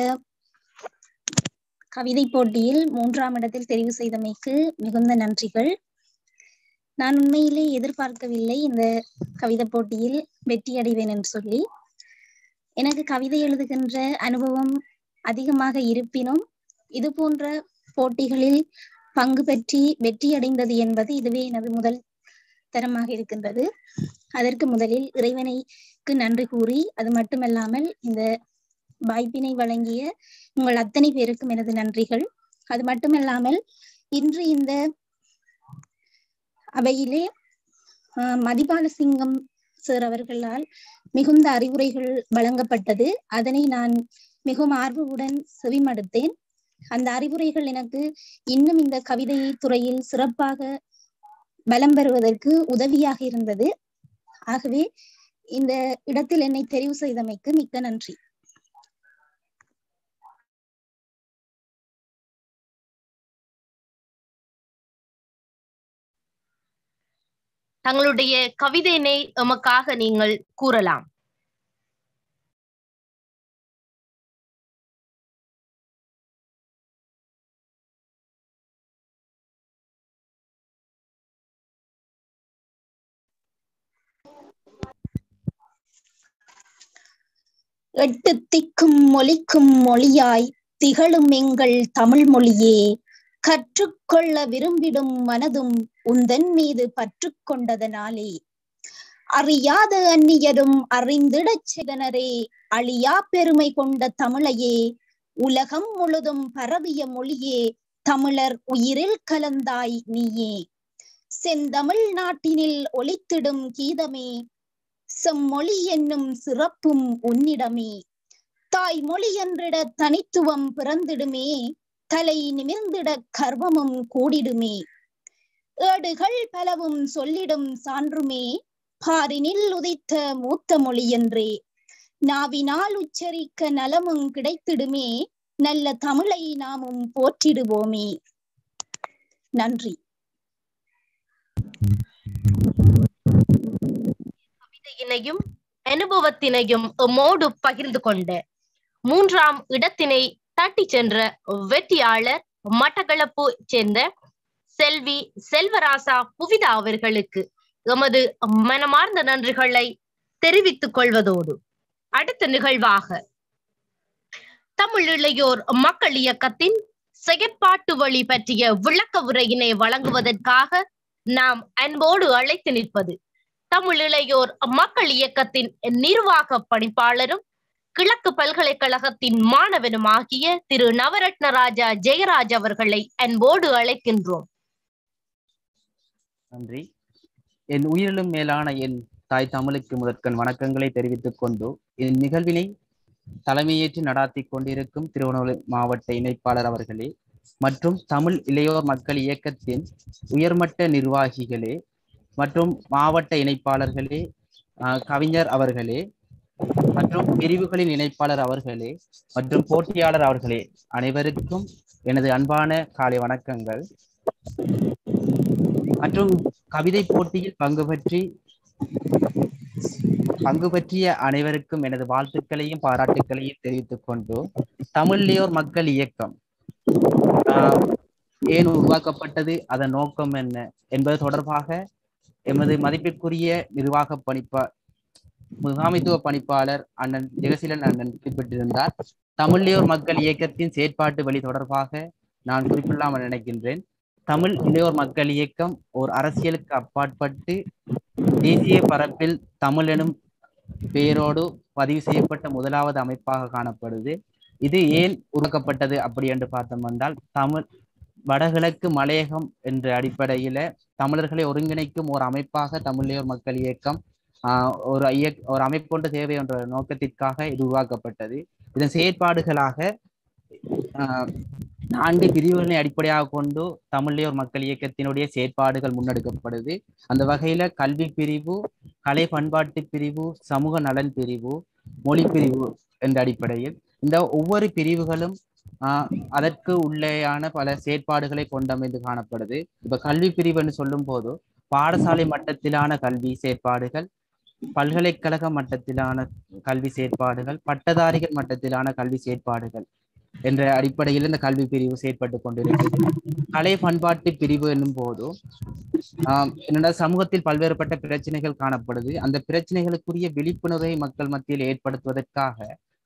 கவிதை போட்டியில் மூன்றாம் இடத்தில் தெரிவு செய்தமைக்கு மிகுந்த நன்றிகள். நான் உண்மையிலே எதிர்பார்க்கவில்லை இந்த கவிதை போட்டியில் வெற்றி அடைவேன் என்று சொல்லி. எனக்கு கவிதை எழுதுகின்ற அனுபவம் அதிகமாக இருப்பினும் இது போன்ற போட்டிகளில் பங்கு பெற்றி வெற்றி அடைந்தது என்பது இதுவே எனது முதல் தரமாக இருக்கின்றது. அதற்கு முதலில் இறைவனைக்கு நன்றி கூறி, அது மட்டுமல்லாமல் இந்த வாய்ப்பினை வழங்கிய உங்கள் அத்தனை பேருக்கும் எனது நன்றிகள். அது மட்டுமல்லாமல் இன்று இந்த அவையிலே ஆஹ் மதிபாலசிங்கம் சார் அவர்களால் மிகுந்த அறிவுரைகள் வழங்கப்பட்டது. அதனை நான் மிகவும் ஆர்வமுடன் செவிமடுத்தேன். அந்த அறிவுரைகள் எனக்கு இன்னும் இந்த கவிதை துறையில் சிறப்பாக பலம் பெறுவதற்கு உதவியாக இருந்தது. ஆகவே இந்த இடத்தில் என்னை தெரிவு செய்தமைக்கு மிக்க நன்றி. தங்களுடைய கவிதையினை எமக்காக நீங்கள் கூறலாம். எட்டு திக்கும் மொழிக்கும் மொழியாய் திகழும் எங்கள் தமிழ் மொழியே, கற்றுக்கொள்ள விரும்பிடும் மனதும் உந்தன் மீது பற்று கொண்டதனாலே, அறியாத அந்நியரும் அறிந்திடச் செய்தனரே அழியா பெருமை கொண்ட தமிழையே, உலகம் முழுதும் பரவிய மொழியே, தமிழர் உயிரில் கலந்தாய் நீயே, செந்தமிழ் நாட்டினில் ஒலித்திடும் கீதமே, செம்மொழி என்னும் சிறப்பும் உன்னிடமே, தாய்மொழி என்றிட தனித்துவம் பிறந்திடுமே, தலை நிமிர்ந்திட கர்வமும் கூடிடுமே, ஏடுகள் பலவும் சொல்லிடும் சான்றுமே, பாரினில் உதித்த மூத்த மொழி என்றே, நாவினால் உச்சரிக்க நலமும் கிடைத்திடுமே, நல்ல தமிழை நாமும் போற்றிடுவோமே. நன்றி. கவிதையினையும் அனுபவத்தினையும் எம்மோடு பகிர்ந்து கொண்ட மூன்றாம் இடத்தினை தட்டி சென்ற வெற்றியாளர் மட்டக்களப்பு சேர்ந்த செல்வி செல்வராசா புவிதா அவர்களுக்கு எமது மனமார்ந்த நன்றிகளை தெரிவித்துக் கொள்வதோடு அடுத்த நிகழ்வாக தமிழ் இளையோர் மக்கள் இயக்கத்தின் செயற்பாட்டு வழி பற்றிய விளக்க உரையினை வழங்குவதற்காக நாம் அன்போடு அழைத்து நிற்பது தமிழ் இளையோர் மக்கள் இயக்கத்தின் நிர்வாக பணிப்பாளரும் கிழக்கு பல்கலைக்கழகத்தின் மாணவனும் ஆகிய திரு நவரத்னராஜா ஜெயராஜ் அவர்களை அன்போடு அழைக்கின்றோம். நன்றி. என் உயிரிலும் மேலான என் தாய் தமிழுக்கு முதற்கண் வணக்கங்களை தெரிவித்துக் கொண்டு இந்நிகழ்வினை தலைமையேற்று நடாத்தி கொண்டிருக்கும் திருவண்ணாமலை மாவட்ட இணைப்பாளர் அவர்களே மற்றும் தமிழ் இளையோர் மக்கள் இயக்கத்தின் உயர்மட்ட நிர்வாகிகளே மற்றும் மாவட்ட இணைப்பாளர்களே, கவிஞர் அவர்களே மற்றும் பிரிவுகளின் இணைப்பாளர் அவர்களே மற்றும் போட்டியாளர் அவர்களே, அனைவருக்கும் எனது அன்பான காலை வணக்கங்கள். மற்றும் கவிதை போட்டியில் பங்கு பற்றி பங்கு பற்றிய அனைவருக்கும் எனது வாழ்த்துக்களையும் பாராட்டுக்களையும் தெரிவித்துக் கொண்டு தமிழ்லையோர் மக்கள் இயக்கம் ஏன் உருவாக்கப்பட்டது, அதன் நோக்கம் என்ன என்பது தொடர்பாக எமது மதிப்பிற்குரிய நிர்வாக பணிப்பா முகாமைத்துவ பணிப்பாளர் அண்ணன் ஜெகசீலன் அண்ணன் குறிப்பிட்டிருந்தார். தமிழ்லையோர் மக்கள் இயக்கத்தின் செயற்பாட்டு வழி தொடர்பாக நான் குறிப்பிடாமல் நினைக்கின்றேன். தமிழ் இளையோர் மக்கள் இயக்கம் ஓர் அரசியலுக்கு அப்பாற்பட்டு தேசிய பரப்பில் தமிழ் எனும் பெயரோடு பதிவு செய்யப்பட்ட முதலாவது அமைப்பாக காணப்படுது. இது ஏன் உருவாக்கப்பட்டது அப்படி என்று பார்த்தோம் என்றால், தமிழ் வடகிழக்கு மலையகம் என்ற அடிப்படையில தமிழர்களை ஒருங்கிணைக்கும் ஒரு அமைப்பாக தமிழ்லையோர் மக்கள் இயக்கம் ஆஹ் ஒரு இயக் ஒரு அமைப்பொன்று தேவை என்ற நோக்கத்திற்காக இது உருவாக்கப்பட்டது. இதன் செயற்பாடுகளாக ஆஹ் நான்கு பிரிவுகளை அடிப்படையாக கொண்டு தமிழ்லையோர் மக்கள் இயக்கத்தினுடைய செயற்பாடுகள் முன்னெடுக்கப்படுது. அந்த வகையில கல்வி பிரிவு, கலை பண்பாட்டு பிரிவு, சமூக நலன் பிரிவு, மொழி பிரிவு என்ற அடிப்படையில் இந்த ஒவ்வொரு பிரிவுகளும் ஆஹ் அதற்கு உள்ளேயான பல செயற்பாடுகளை கொண்டமைந்து காணப்படுது. இப்ப கல்வி பிரிவு என்று சொல்லும் போது பாடசாலை மட்டத்திலான கல்வி செயற்பாடுகள், பல்கலைக்கழக மட்டத்திலான கல்வி செயற்பாடுகள், பட்டதாரிகள் மட்டத்திலான கல்வி செயற்பாடுகள் என்ற அடிப்படையில் இந்த கல்வி பிரிவு செயற்பட்டு கொண்டிருக்கிறது. கலை பண்பாட்டு பிரிவு என்னும் போது ஆஹ் என்னோட சமூகத்தில் பல்வேறுபட்ட பிரச்சனைகள் காணப்படுது. அந்த பிரச்சனைகளுக்குரிய விழிப்புணர்வை மக்கள் மத்தியில் ஏற்படுத்துவதற்காக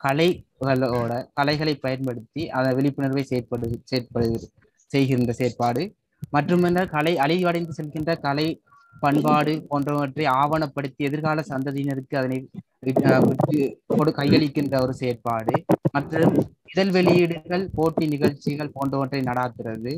கலைகளோட கலைகளை பயன்படுத்தி அந்த விழிப்புணர்வை செயற்படு செயற்படு செய்கின்ற செயற்பாடு மற்றும் கலை அழிவடைந்து செல்கின்ற கலை பண்பாடு போன்றவற்றை ஆவணப்படுத்தி எதிர்கால சந்ததியினருக்கு அதனை விட்டு கையளிக்கின்ற ஒரு செயற்பாடு மற்றும் இதழ் வெளியீடுகள், போட்டி நிகழ்ச்சிகள் போன்றவற்றை நடாத்துறது,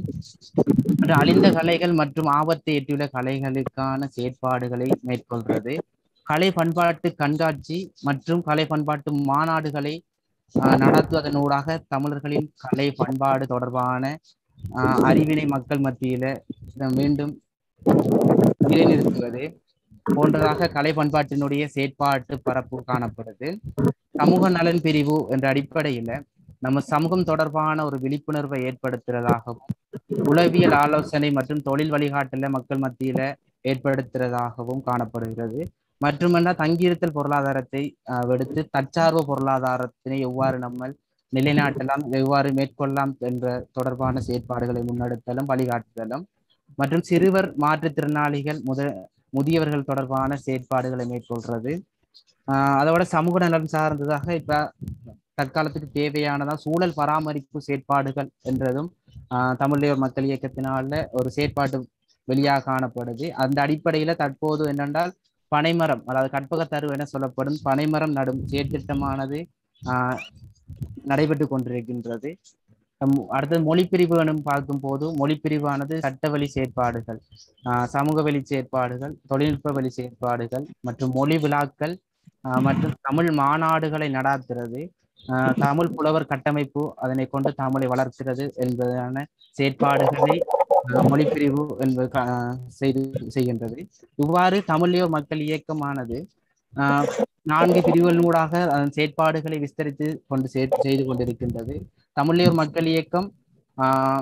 அழிந்த கலைகள் மற்றும் ஆபத்தை எட்டியுள்ள கலைகளுக்கான செயற்பாடுகளை மேற்கொள்றது, கலை பண்பாட்டு கண்காட்சி மற்றும் கலை பண்பாட்டு மாநாடுகளை ஆஹ் நடத்துவதனூடாக தமிழர்களின் கலை பண்பாடு தொடர்பான ஆஹ் அறிவினை மக்கள் மத்தியில மீண்டும் நிலைநிறுத்துவது போன்றதாக கலை பண்பாட்டினுடைய செயற்பாட்டு பரப்பு காணப்படுது. சமூக நலன் பிரிவு என்ற அடிப்படையில நம்ம சமூகம் தொடர்பான ஒரு விழிப்புணர்வை ஏற்படுத்துறதாகவும், உளவியல் ஆலோசனை மற்றும் தொழில் வழிகாட்டல மக்கள் மத்தியில ஏற்படுத்துறதாகவும் காணப்படுகிறது. மற்றும் என்ன தங்கியிருத்தல் பொருளாதாரத்தை விடுத்து தற்சார்பு பொருளாதாரத்தினை எவ்வாறு நம்ம நிலைநாட்டலாம், எவ்வாறு மேற்கொள்ளலாம் என்ற தொடர்பான செயற்பாடுகளை முன்னெடுத்தலும் வழிகாட்டுதலும் மற்றும் சிறுவர் மாற்றுத்திறனாளிகள் முத முதியவர்கள் தொடர்பான செயற்பாடுகளை மேற்கொள்றது. ஆஹ் அதோட சமூக நலன் சார்ந்ததாக இப்ப தற்காலத்துக்கு தேவையானதா சூழல் பராமரிப்பு செயற்பாடுகள் என்றதும் ஆஹ் தமிழ்லையோர் மக்கள் இயக்கத்தினால ஒரு செயற்பாட்டு வெளியாக காணப்படுது. அந்த அடிப்படையில தற்போது என்னென்றால் பனைமரம், அதாவது கற்பகத்தரு என சொல்லப்படும் பனைமரம் நடும் செயற்திட்டமானது ஆஹ் நடைபெற்று கொண்டிருக்கின்றது. அடுத்தது மொழிப்பிரிவு எனும் பார்க்கும் போது மொழிப்பிரிவானது சட்ட வழி செயற்பாடுகள், ஆஹ் சமூக வழி செயற்பாடுகள், தொழில்நுட்ப வழி செயற்பாடுகள் மற்றும் மொழி விழாக்கள் ஆஹ் மற்றும் தமிழ் மாநாடுகளை நடாத்துறது, ஆஹ் தமிழ் புலவர் கட்டமைப்பு அதனை கொண்டு தமிழை வளர்க்கிறது என்பதான செயற்பாடுகளை மொழிப்பிரிவு என்பது செய்து செய்கின்றது. இவ்வாறு தமிழ்லையோர் மக்கள் இயக்கமானது ஆஹ் நான்கு பிரிவுகளூடாக அதன் செயற்பாடுகளை விஸ்தரித்து கொண்டு செய்து கொண்டிருக்கின்றது. தமிழ்லையோர் மக்கள் இயக்கம் ஆஹ்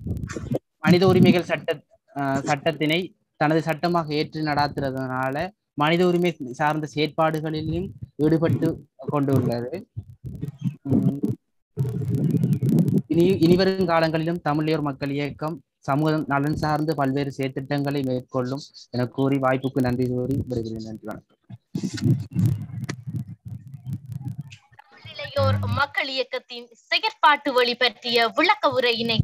மனித உரிமைகள் சட்ட ஆஹ் சட்டத்தினை தனது சட்டமாக ஏற்று நடாத்துறதுனால மனித உரிமை சார்ந்த செயற்பாடுகளிலும் ஈடுபட்டு கொண்டுள்ளது. இனி இனிவரும் காலங்களிலும் தமிழ்லையோர் மக்கள் இயக்கம் சமூக நலன் சார்ந்து பல்வேறு செயற்திட்டங்களை மேற்கொள்ளும் என கூறி வாய்ப்புக்கு நன்றி கூறி விடுகிறேன். நன்றி, வணக்கம். தமிழ்லையோர் மக்கள் இயக்கத்தின் செயற்பாட்டு வழி பற்றிய விளக்க உரையினை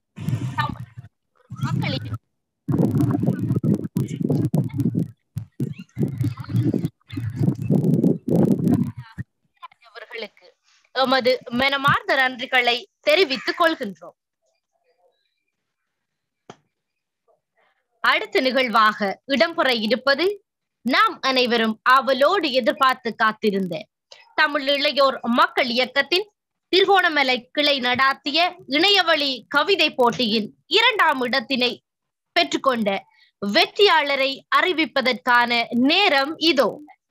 மக்கள் எமது மனமார்ந்த நன்றிகளை தெரிவித்துக் கொள்கின்றோம். அடுத்த நிகழ்வாக இடம்பெற இருப்பது நாம் அனைவரும் ஆவலோடு எதிர்பார்த்து காத்திருந்த தமிழ் இளையோர் மக்கள் இயக்கத்தின் திருகோணமலை கிளை நடாத்திய இணையவழி கவிதை போட்டியின் இரண்டாம் இடத்தினை பெற்றுக்கொண்ட வெற்றியாளரை அறிவிப்பதற்கான நேரம் இதோ.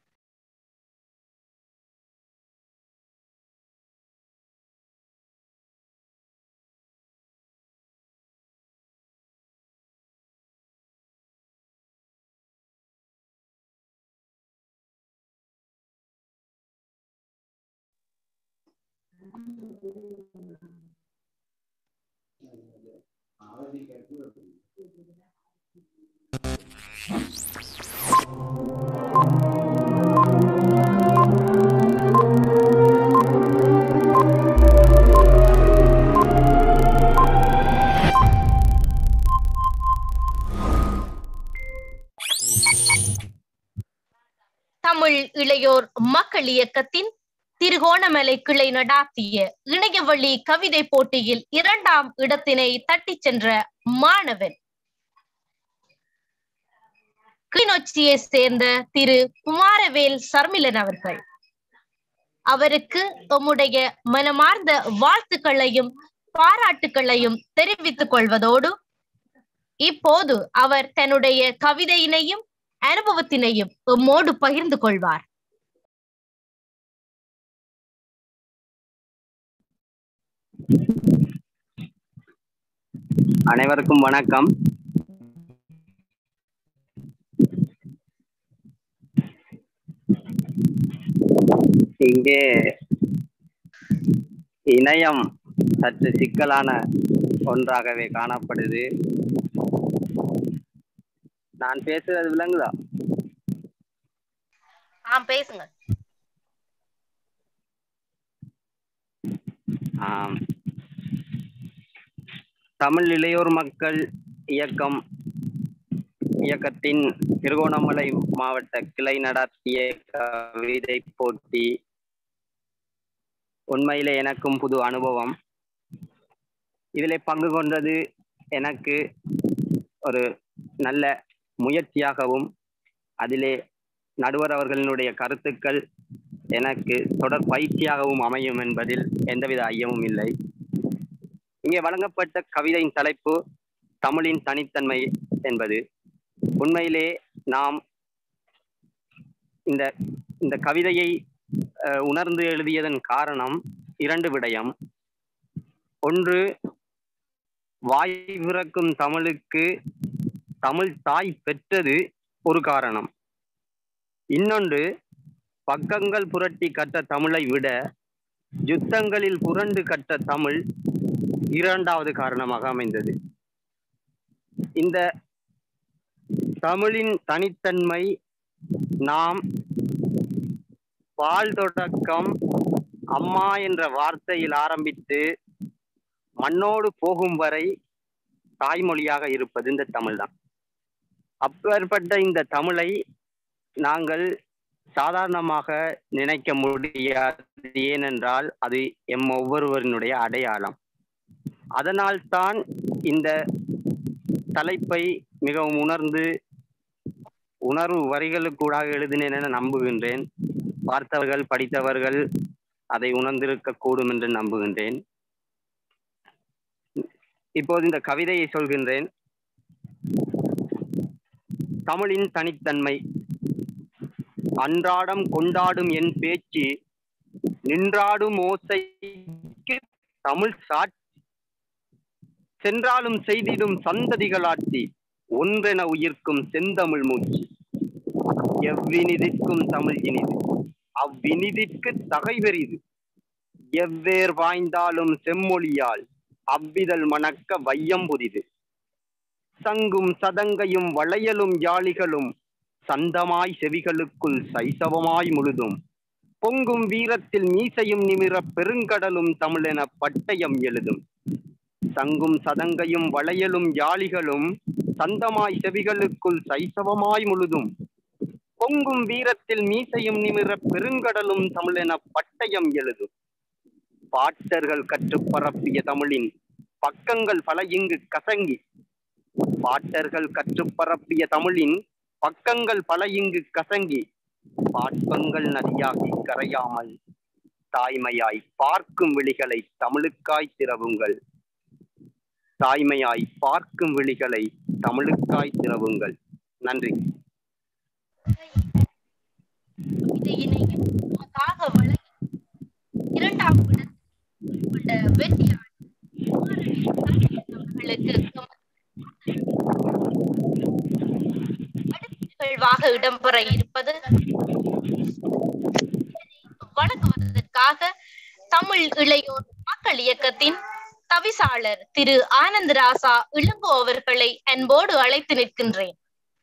தமிழ் இளையோர் மக்கள் இயக்கத்தின் திருகோணமலை கிளை நடாத்திய இணையவழி கவிதை போட்டியில் இரண்டாம் இடத்தினை தட்டிச் சென்ற மாணவன் கிளிநொச்சியை சேர்ந்த திரு குமாரவேல் சர்மிலன் அவர்கள். அவருக்கு நம்முடைய மனமார்ந்த வாழ்த்துக்களையும் பாராட்டுக்களையும் தெரிவித்துக் கொள்வதோடு இப்போது அவர் தன்னுடைய கவிதையினையும் அனுபவத்தினையும் எம்மோடு பகிர்ந்து கொள்வார். அனைவருக்கும் வணக்கம். இங்கே இணையம் சற்று சிக்கலான ஒன்றாகவே காணப்படுது. நான் பேசுறது விளங்குதா? ஆம், பேசுங்க. ஆம். தமிழ் இளையோர் மக்கள் இயக்கம் இயக்கத்தின் திருகோணமலை மாவட்ட கிளை நடாத்திய கவிதை போட்டி உண்மையிலே எனக்கும் புது அனுபவம். இதிலே பங்கு கொண்டது எனக்கு ஒரு நல்ல முயற்சியாகவும் அதிலே நடுவர் அவர்களினுடைய கருத்துக்கள் எனக்கு தொடர் பயிற்சியாகவும் அமையும் என்பதில் எந்தவித ஐயமும் இல்லை. இங்கே வழங்கப்பட்ட கவிதையின் தலைப்பு தமிழின் தனித்தன்மை என்பது. உண்மையிலே நாம் இந்த இந்த கவிதையை உணர்ந்து எழுதியதன் காரணம் இரண்டு விடயம். ஒன்று, வாய் பிறக்கும் தமிழுக்கு தமிழ் தாய் பெற்றது ஒரு காரணம். இன்னொன்று, பக்கங்கள் புரட்டி கற்ற தமிழை விட யுத்தங்களில் புரண்டு கற்ற தமிழ் இரண்டாவது காரணமாக அமைந்தது. இந்த தமிழின் தனித்தன்மை நாம் பால் தொடக்கம் அம்மா என்ற வார்த்தையில் ஆரம்பித்து மண்ணோடு போகும் வரை தாய்மொழியாக இருப்பது இந்த தமிழ் தான். அப்பேற்பட்ட இந்த தமிழை நாங்கள் சாதாரணமாக நினைக்க முடியாது. ஏனென்றால் அது எம் ஒவ்வொருவரினுடைய அடையாளம். அதனால் தான் இந்த தலைப்பை மிகவும் உணர்ந்து உணர்வு வரிகளுக்கூடாக எழுதினேன் என நம்புகின்றேன். பார்த்தவர்கள் படித்தவர்கள் அதை உணர்ந்திருக்க கூடும் என்று நம்புகின்றேன். இப்போது இந்த கவிதையை சொல்கின்றேன். தமிழின் தனித்தன்மை. அன்றாடம் கொண்டாடும் என் பேச்சு நின்றாடும் ஓசைக்கு தமிழ் சாட்சி, சென்றாலும் செய்திடும் சந்ததிகளாட்சி, ஒன்றென உயிர்க்கும் செந்தமிழ் மூச்சு. எவ்வினிதிற்கும் தமிழ் இனிது, அவ்வினிதிற்கு தகைவெறிது. எவ்வேர் வாய்ந்தாலும் செம்மொழியால் அவ்விதழ் மணக்க வையம் புதிது. சங்கும் சதங்கையும் வளையலும் யாழிகளும் சந்தமாய் செவிகளுக்குள் சைசவமாய் முழுதும். பொங்கும் வீரத்தில் மீசையும் நிமிர பெருங்கடலும் தமிழென பட்டயம் எழுதும். சங்கும் சதங்கையும் வளையலும் யாழிகளும் சந்தமாய் செவிகளுக்குள் சைசவமாய் முழுதும். பொங்கும் வீரத்தில் மீசையும் நிமிர பெருங்கடலும் தமிழென பட்டயம் எழுதும். பாட்டர்கள் கற்று பரப்பிய தமிழின் பக்கங்கள் பல இங்கு கசங்கி பாட்டர்கள் கற்று பரப்பிய தமிழின் பக்கங்கள் பல இங்கு கசங்கி பாட்பங்கள் நதியாகி கரையாமல் தாய்மையாய் பார்க்கும் விழிகளை தமிழுக்காய் திறவுங்கள். தாய்மையாய் பார்க்கும் விழிகளை தமிழுக்காய் திறவுங்கள். நன்றி. இரண்டாம் வெற்றியாளர்களுக்கு நிகழ்வாக இடம்பெற இருப்பது வழங்குவதற்காக தமிழ் இளையோர் மக்கள் இயக்கத்தின் தவிசாளர் திரு ஆனந்தராசா இளங்கோ அவர்களை அன்போடு அழைத்து நிற்கின்றேன்.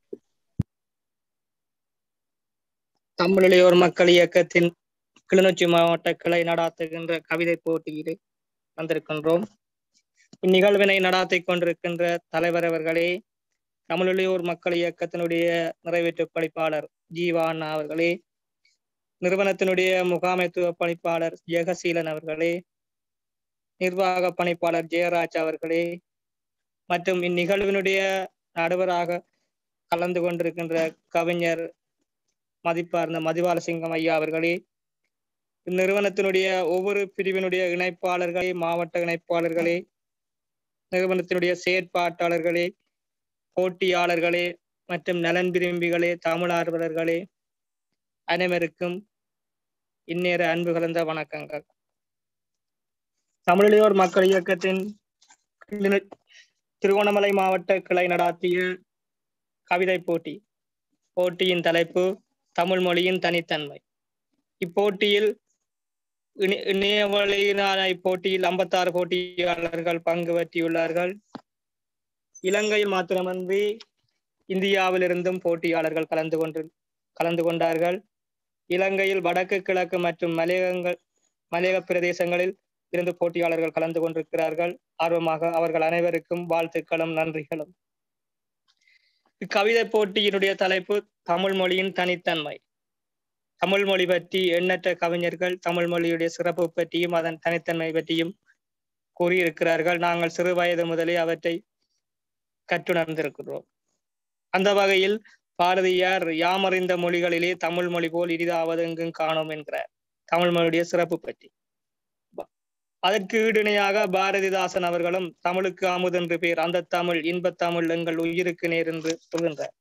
தமிழ் இளையோர் மக்கள் இயக்கத்தின் கிளிநொச்சி மாவட்ட கிளை நடாத்துகின்ற கவிதை போட்டியில் வந்திருக்கின்றோம். இந்நிகழ்வினை நடாத்திக் கொண்டிருக்கின்ற தலைவர் அவர்களே, தமிழ் இளையோர் மக்கள் இயக்கத்தினுடைய நிறைவேற்று பணிப்பாளர் ஜீவா அண்ணா அவர்களே, நிறுவனத்தினுடைய முகாமைத்துவ பணிப்பாளர் ஜெகசீலன் அவர்களே, நிர்வாக பணிப்பாளர் ஜெயராஜ் அவர்களே, மற்றும் இந்நிகழ்வினுடைய நடுவராக கலந்து கொண்டிருக்கின்ற கவிஞர் மதிப்பார்ந்த மதிவாலசிங்கம் ஐயா அவர்களே, இந்நிறுவனத்தினுடைய ஒவ்வொரு பிரிவினுடைய இணைப்பாளர்களே, மாவட்ட இணைப்பாளர்களே, நிறுவனத்தினுடைய செயற்பாட்டாளர்களே, போட்டியாளர்களே மற்றும் நலன் விரும்பிகளே, தமிழ் ஆர்வலர்களே, அனைவருக்கும் இந்நேர அன்பு கலந்த வணக்கங்கள். தமிழிளையோர் மக்கள் இயக்கத்தின் திருகோணமலை மாவட்ட கிளை நடாத்திய கவிதை போட்டி. போட்டியின் தலைப்பு தமிழ் மொழியின் தனித்தன்மை. இப்போட்டியில் இணையவழியிலான இப்போட்டியில் ஐம்பத்தி ஆறு போட்டியாளர்கள் பங்கு பற்றியுள்ளார்கள். இலங்கையில் மாத்திரமன்றி இந்தியாவிலிருந்தும் போட்டியாளர்கள் கலந்து கொண்டு கலந்து கொண்டார்கள். இலங்கையில் வடக்கு கிழக்கு மற்றும் மலையகங்கள் மலையக பிரதேசங்களில் இருந்து போட்டியாளர்கள் கலந்து கொண்டிருக்கிறார்கள். ஆர்வமாக அவர்கள் அனைவருக்கும் வாழ்த்துக்களும் நன்றிகளும். இக்கவிதை போட்டியினுடைய தலைப்பு தமிழ் மொழியின் தனித்தன்மை. தமிழ் மொழி பற்றி எண்ணற்ற கவிஞர்கள் தமிழ் மொழியுடைய சிறப்பு பற்றியும் அதன் தனித்தன்மை பற்றியும் கூறியிருக்கிறார்கள். நாங்கள் சிறு வயது முதலே அவற்றை கற்றுணர்ந்திருக்கிறோம். அந்த வகையில் பாரதியார் யாமறிந்த மொழிகளிலே தமிழ் மொழி போல் இனிதாவது எங்கும் காணோம் என்கிறார் தமிழ் மொழியுடைய சிறப்பு பற்றி. அதற்கு ஈடுணையாக பாரதிதாசன் அவர்களும் தமிழுக்கு அமுது என்று பேர், அந்த தமிழ் இன்பத் தமிழ் எங்கள் உயிருக்கு நேர் என்று சொல்கின்றார்.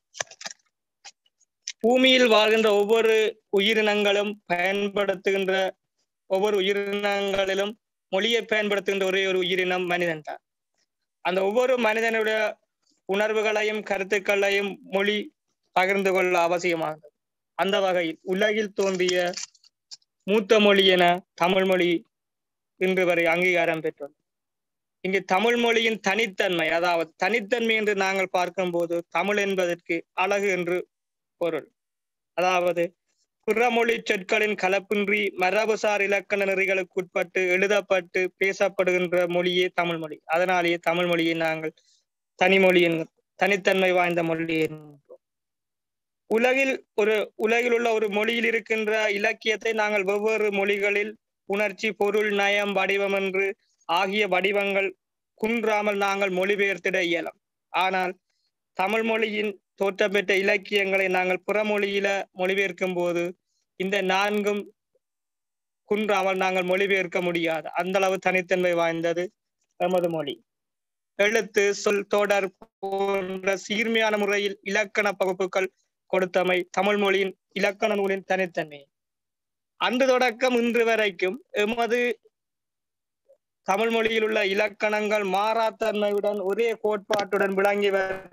பூமியில் வாழ்கின்ற ஒவ்வொரு உயிரினங்களும் பயன்படுத்துகின்ற ஒவ்வொரு உயிரினங்களிலும் மொழியை பயன்படுத்துகின்ற ஒரே ஒரு உயிரினம் மனிதன் தான். அந்த ஒவ்வொரு மனிதனுடைய உணர்வுகளையும் கருத்துக்களையும் மொழி பகிர்ந்து கொள்ள அவசியமானது. அந்த வகையில் உலகில் தோன்றிய மூத்த மொழி என தமிழ் மொழி இன்று வரை அங்கீகாரம் பெற்றுள்ளது. இங்கு தமிழ் மொழியின் தனித்தன்மை, அதாவது தனித்தன்மை என்று நாங்கள் பார்க்கும் போது தமிழ் என்பதற்கு அழகு என்று பொருள். அதாவது பிறமொழி சொற்களின் கலப்பின்றி மரபுசார் இலக்கண நெறிகளுக்கு உட்பட்டு எழுதப்பட்டு பேசப்படுகின்ற மொழியே தமிழ் மொழி. அதனாலேயே தமிழ் மொழியை நாங்கள் தனிமொழி என்கிறோம், தனித்தன்மை வாய்ந்த மொழி என்கிறோம். உலகில் ஒரு உலகில் உள்ள ஒரு மொழியில் இருக்கின்ற இலக்கியத்தை நாங்கள் வெவ்வேறு மொழிகளில் உணர்ச்சி, பொருள், நயம், வடிவம் என்று ஆகிய வடிவங்கள் குன்றாமல் நாங்கள் மொழிபெயர்த்திட இயலும். ஆனால் தமிழ் மொழியின் தோற்றம் பெற்ற இலக்கியங்களை நாங்கள் புறமொழியில மொழிபெயர்க்கும் போது இந்த நான்கும் குன்றாமல் நாங்கள் மொழிபெயர்க்க முடியாது. அந்த அளவு தனித்தன்மை வாய்ந்தது எமது மொழி. எழுத்து, சொல், தொடர் போன்ற சீர்மையான முறையில் இலக்கண பகுப்புகள் கொடுத்தமை தமிழ் மொழியின் இலக்கண நூலின் தனித்தன்மை. அன்று தொடக்கம் இன்று வரைக்கும் எமது தமிழ் மொழியில் உள்ள இலக்கணங்கள் மாறாத்தன்மையுடன் ஒரே கோட்பாட்டுடன் விளங்கி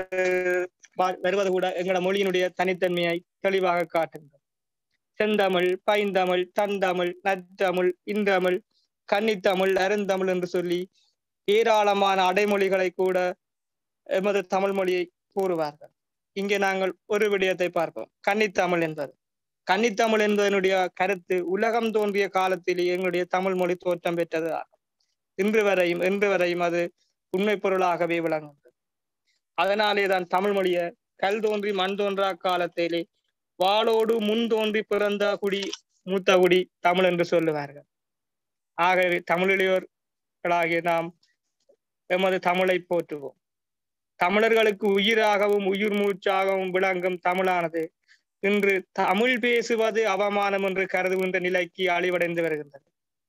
வருவது கூட எங்களோட மொழியினுடைய தனித்தன்மையை தெளிவாக காட்டுகிறது. செந்தமிழ், பைந்தமிழ், தந்தமிழ், நற்றமிழ், இன்றமிழ், கன்னித்தமிழ், அருந்தமிழ் என்று சொல்லி ஏராளமான அடைமொழிகளை கூட எமது தமிழ் மொழியை கூறுவார்கள். இங்கே நாங்கள் ஒரு விடயத்தை பார்ப்போம். கன்னித்தமிழ் என்பது கன்னித்தமிழ் என்பதனுடைய கருத்து உலகம் தோன்றிய காலத்திலேயே எங்களுடைய தமிழ் மொழி தோற்றம் பெற்றது ஆகும். இன்று வரையும் இன்று வரையும் அது உண்மை பொருளாகவே விளங்குகிறது. அதனாலே தான் தமிழ் மொழியை கல் தோன்றி மண் தோன்றா காலத்திலே வாளோடு முன் தோன்றி பிறந்த குடி மூத்த குடி தமிழ் என்று சொல்லுவார்கள். ஆகவே தமிழிளையோர்களாகிய நாம் எமது தமிழை போற்றுவோம். தமிழர்களுக்கு உயிராகவும் உயிர் மூச்சாகவும் விளங்கும் தமிழானது இன்று தமிழ் பேசுவது அவமானம் என்று கருதுகின்ற நிலைக்கு அழிவடைந்து வருகின்றது.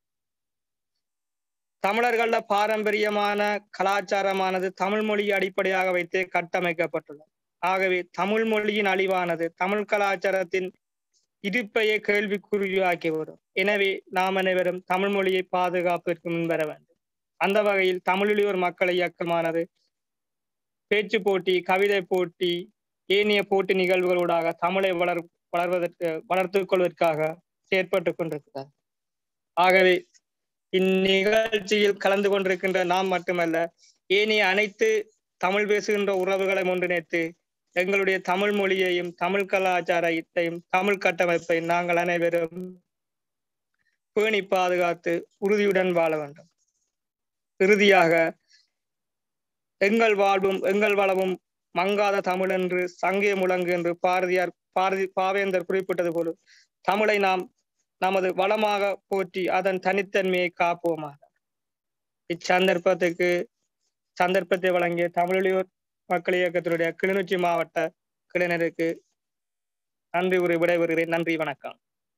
தமிழர்கள பாரம்பரியமான கலாச்சாரமானது தமிழ் மொழியை அடிப்படையாக வைத்தே கட்டமைக்கப்பட்டுள்ளது. ஆகவே தமிழ் மொழியின் அழிவானது தமிழ் கலாச்சாரத்தின் இருப்பையே கேள்விக்குறியாக்கிவிடும். எனவே நாம் அனைவரும் தமிழ் மொழியை பாதுகாப்பிற்கு முன்வர வேண்டும். அந்த வகையில் தமிழிலோர் மக்கள் இயக்கமானது பேச்சு போட்டி, கவிதை போட்டி, ஏனைய போட்டி நிகழ்வுகளூடாக தமிழை வளர் வளர்வதற்கு வளர்த்துக் கொள்வதற்காக செயற்பட்டு கொண்டிருக்கிறார். ஆகவே இந்நிகழ்ச்சியில் கலந்து கொண்டிருக்கின்ற நாம் மட்டுமல்ல, ஏனைய அனைத்து தமிழ் பேசுகின்ற உறவுகளை ஒன்றிணைத்து எங்களுடைய தமிழ் மொழியையும் தமிழ் கலாச்சாரத்தையும் தமிழ் கட்டமைப்பை நாங்கள் அனைவரும் பேணி பாதுகாத்து உறுதியுடன் வாழ வேண்டும். இறுதியாக, எங்கள் வாழ்வும் எங்கள் வளமும் மங்காத தமிழ் என்று சங்கே முழங்கு என்று பாரதியார் பாரதி பாவேந்தர் குறிப்பிட்டது போல தமிழை நாம் நமது வளமாக போற்றி அதன் தனித்தன்மையை காப்போமாக. இச்சந்தர்ப்பத்துக்கு சந்தர்ப்பத்தை வழங்கிய தமிழிலோர் மக்கள் இயக்கத்தினுடைய கிளிநொச்சி மாவட்ட கிளைஞருக்கு நன்றி உரை விடைபெறுகிறேன். நன்றி, வணக்கம்.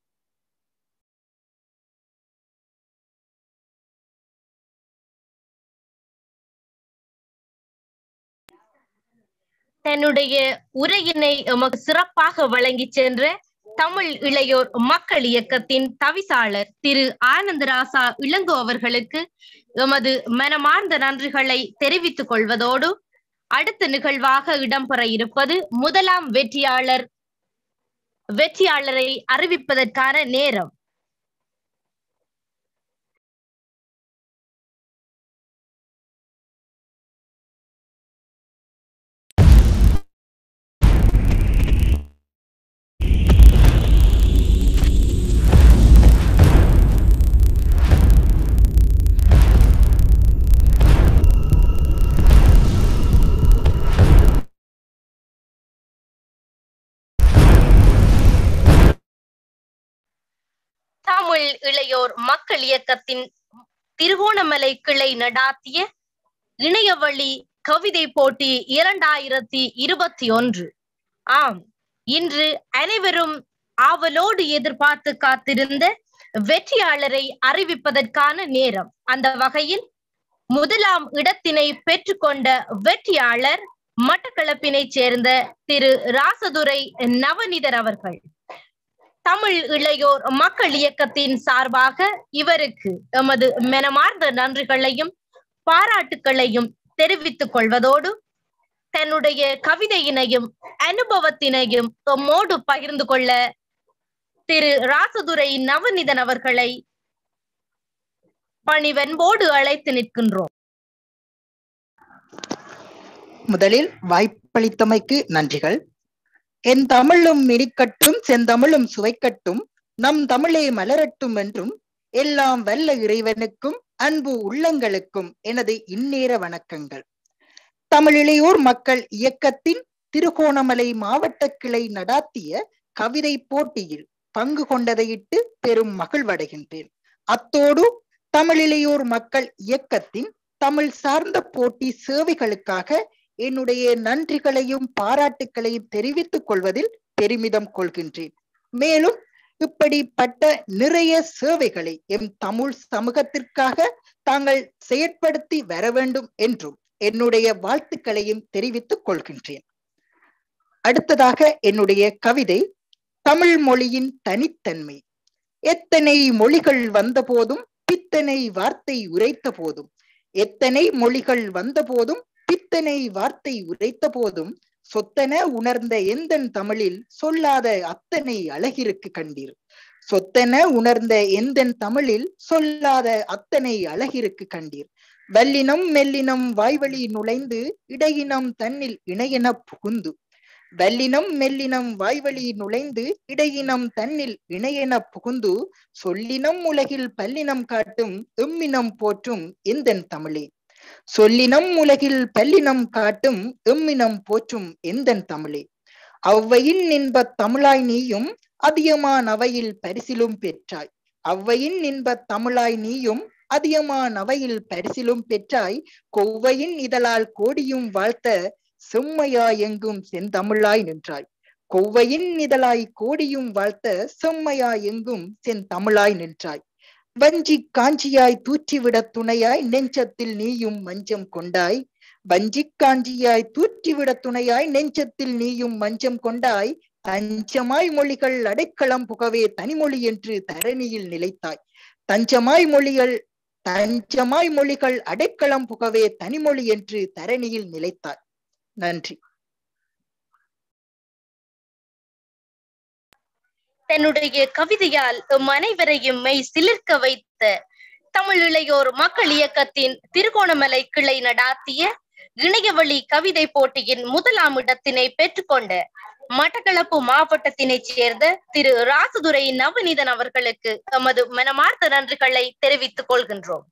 தன்னுடைய உரையினை எமக்கு சிறப்பாக வழங்கி சென்ற தமிழ் இளையோர் மக்கள் இயக்கத்தின் தவிசாளர் திரு ஆனந்தராசா இளங்கோ அவர்களுக்கு எமது மனமார்ந்த நன்றிகளை தெரிவித்துக் கொள்வதோடு, அடுத்த நிகழ்வாக இடம்பெற இருப்பது முதலாம் வெற்றியாளர் வெற்றியாளரை அறிவிப்பதற்கான நேரம். தமிழ் இளையோர் மக்கள் இயக்கத்தின் திருகோணமலை கிளை நடாத்திய இணையவழி கவிதை போட்டி இரண்டாயிரத்தி இருபத்தி ஒன்று. ஆம், இன்று அனைவரும் ஆவலோடு எதிர்பார்த்து காத்திருந்த வெற்றியாளரை அறிவிப்பதற்கான நேரம். அந்த வகையில் முதலாம் இடத்தினை பெற்றுக்கொண்ட வெற்றியாளர் மட்டக்களப்பினை சேர்ந்த திரு ராசதுரை நவநீதர் அவர்கள். தமிழ் இளையோர் மக்கள் இயக்கத்தின் சார்பாக இவருக்கு எமது மனமார்ந்த நன்றிகளையும் பாராட்டுக்களையும் தெரிவித்துக் கொள்வதோடு, தன்னுடைய கவிதையினையும் அனுபவத்தினையும் எம்மோடு பகிர்ந்து கொள்ள திரு ராசதுரை நவநீதன் அவர்களை பணிவன்போடு அழைத்து நிற்கின்றோம். முதலில் வாய்ப்பளித்தமைக்கு நன்றிகள். என் தமிழும் இனிக்கட்டும், செந்தமிழும் சுவைக்கட்டும், நம் தமிழே மலரட்டும் என்றும் எல்லாம் வல்ல இறைவனுக்கும் அன்பு உள்ளங்களுக்கும் எனது இந்நேர வணக்கங்கள். தமிழிளையோர் மக்கள் இயக்கத்தின் திருகோணமலை மாவட்ட கிளை நடாத்திய கவிதை போட்டியில் பங்கு கொண்டதையிட்டு பெரும் மகிழ்வடைகின்றேன். அத்தோடு தமிழிளையோர் மக்கள் இயக்கத்தின் தமிழ் சார்ந்த போட்டி சேவைகளுக்காக என்னுடைய நன்றிகளையும் பாராட்டுக்களையும் தெரிவித்துக் கொள்வதில் பெருமிதம் கொள்கின்றேன். மேலும் இப்படிப்பட்ட நிறைய சேவைகளை எம் தமிழ் சமூகத்திற்காக தாங்கள் செயற்படுத்தி வர வேண்டும் என்றும் என்னுடைய வாழ்த்துக்களையும் தெரிவித்துக் கொள்கின்றேன். அடுத்ததாக என்னுடைய கவிதை தமிழ் மொழியின் தனித்தன்மை. எத்தனை மொழிகள் வந்த போதும் பித்தனை வார்த்தை உரைத்த போதும், எத்தனை மொழிகள் வந்த போதும் பித்தனை வார்த்தை உரைத்த போதும், சொத்தன உணர்ந்த எந்தன் தமிழில் சொல்லாத அத்தனை அழகிருக்கு கண்டீர். சொத்தன உணர்ந்த எந்தன் தமிழில் சொல்லாத அத்தனை அழகிருக்கு கண்டீர். வல்லினம் மெல்லினம் வாய்வழி நுழைந்து இடையினம் தன்னில் இணையென புகுந்து, வல்லினம் மெல்லினம் வாய்வழி நுழைந்து இடையினம் தன்னில் இணையென புகுந்து, சொல்லினம் உலகில் பல்லினம் காட்டும் எம்மினம் போற்றும் எந்தன் தமிழே. சொல்லினம் உலகில் பல்லினம் காட்டும் எம்மினம் போற்றும் எந்தன் தமிழே. அவ்வையின் இன்பத் தமிழாய் நீயும் அதிகமான அவையில் பரிசிலும் பெற்றாய். அவ்வையின் இன்பத் தமிழாய் நீயும் அதியமான் அவையில் பரிசிலும் பெற்றாய் கொவ்வையின் இதழால் கோடியும் வாழ்த்த செம்மையாய் எங்கும் செந்தமிழாய் நின்றாய். கொவ்வையின் இதழாய் கோடியும் வாழ்த்த செம்மையாய் எங்கும் செந்தமிழாய் நின்றாய். வஞ்சி காஞ்சியாய் தூற்றிவிட துணையாய் நெஞ்சத்தில் நீயும் மஞ்சம் கொண்டாய். வஞ்சி காஞ்சியாய் தூற்றிவிட துணையாய் நெஞ்சத்தில் நீயும் மஞ்சம் கொண்டாய். தஞ்சமாய் மொழிகள் அடைக்கலம் புகவே தனிமொழி என்று தரணியில் நிலைத்தாய். தஞ்சமாய் மொழிகள் தஞ்சமாய் மொழிகள் அடைக்கலம் புகவே தனிமொழி என்று தரணியில் நிலைத்தாய். நன்றி. தன்னுடைய கவிதையால் அனைவரையும் மெய் சிலிர்க்க வைத்த தமிழ் இளையோர் மக்கள் இயக்கத்தின் திருகோணமலை கிளை நடாத்திய இணையவழி கவிதை போட்டியின் முதலாம் இடத்தினை பெற்றுக்கொண்ட மட்டக்களப்பு மாவட்டத்தினைச் சேர்ந்த திரு ராசுதுரை நவநீதன் அவர்களுக்கு எமது மனமார்ந்த நன்றிகளை தெரிவித்துக் கொள்கின்றோம்.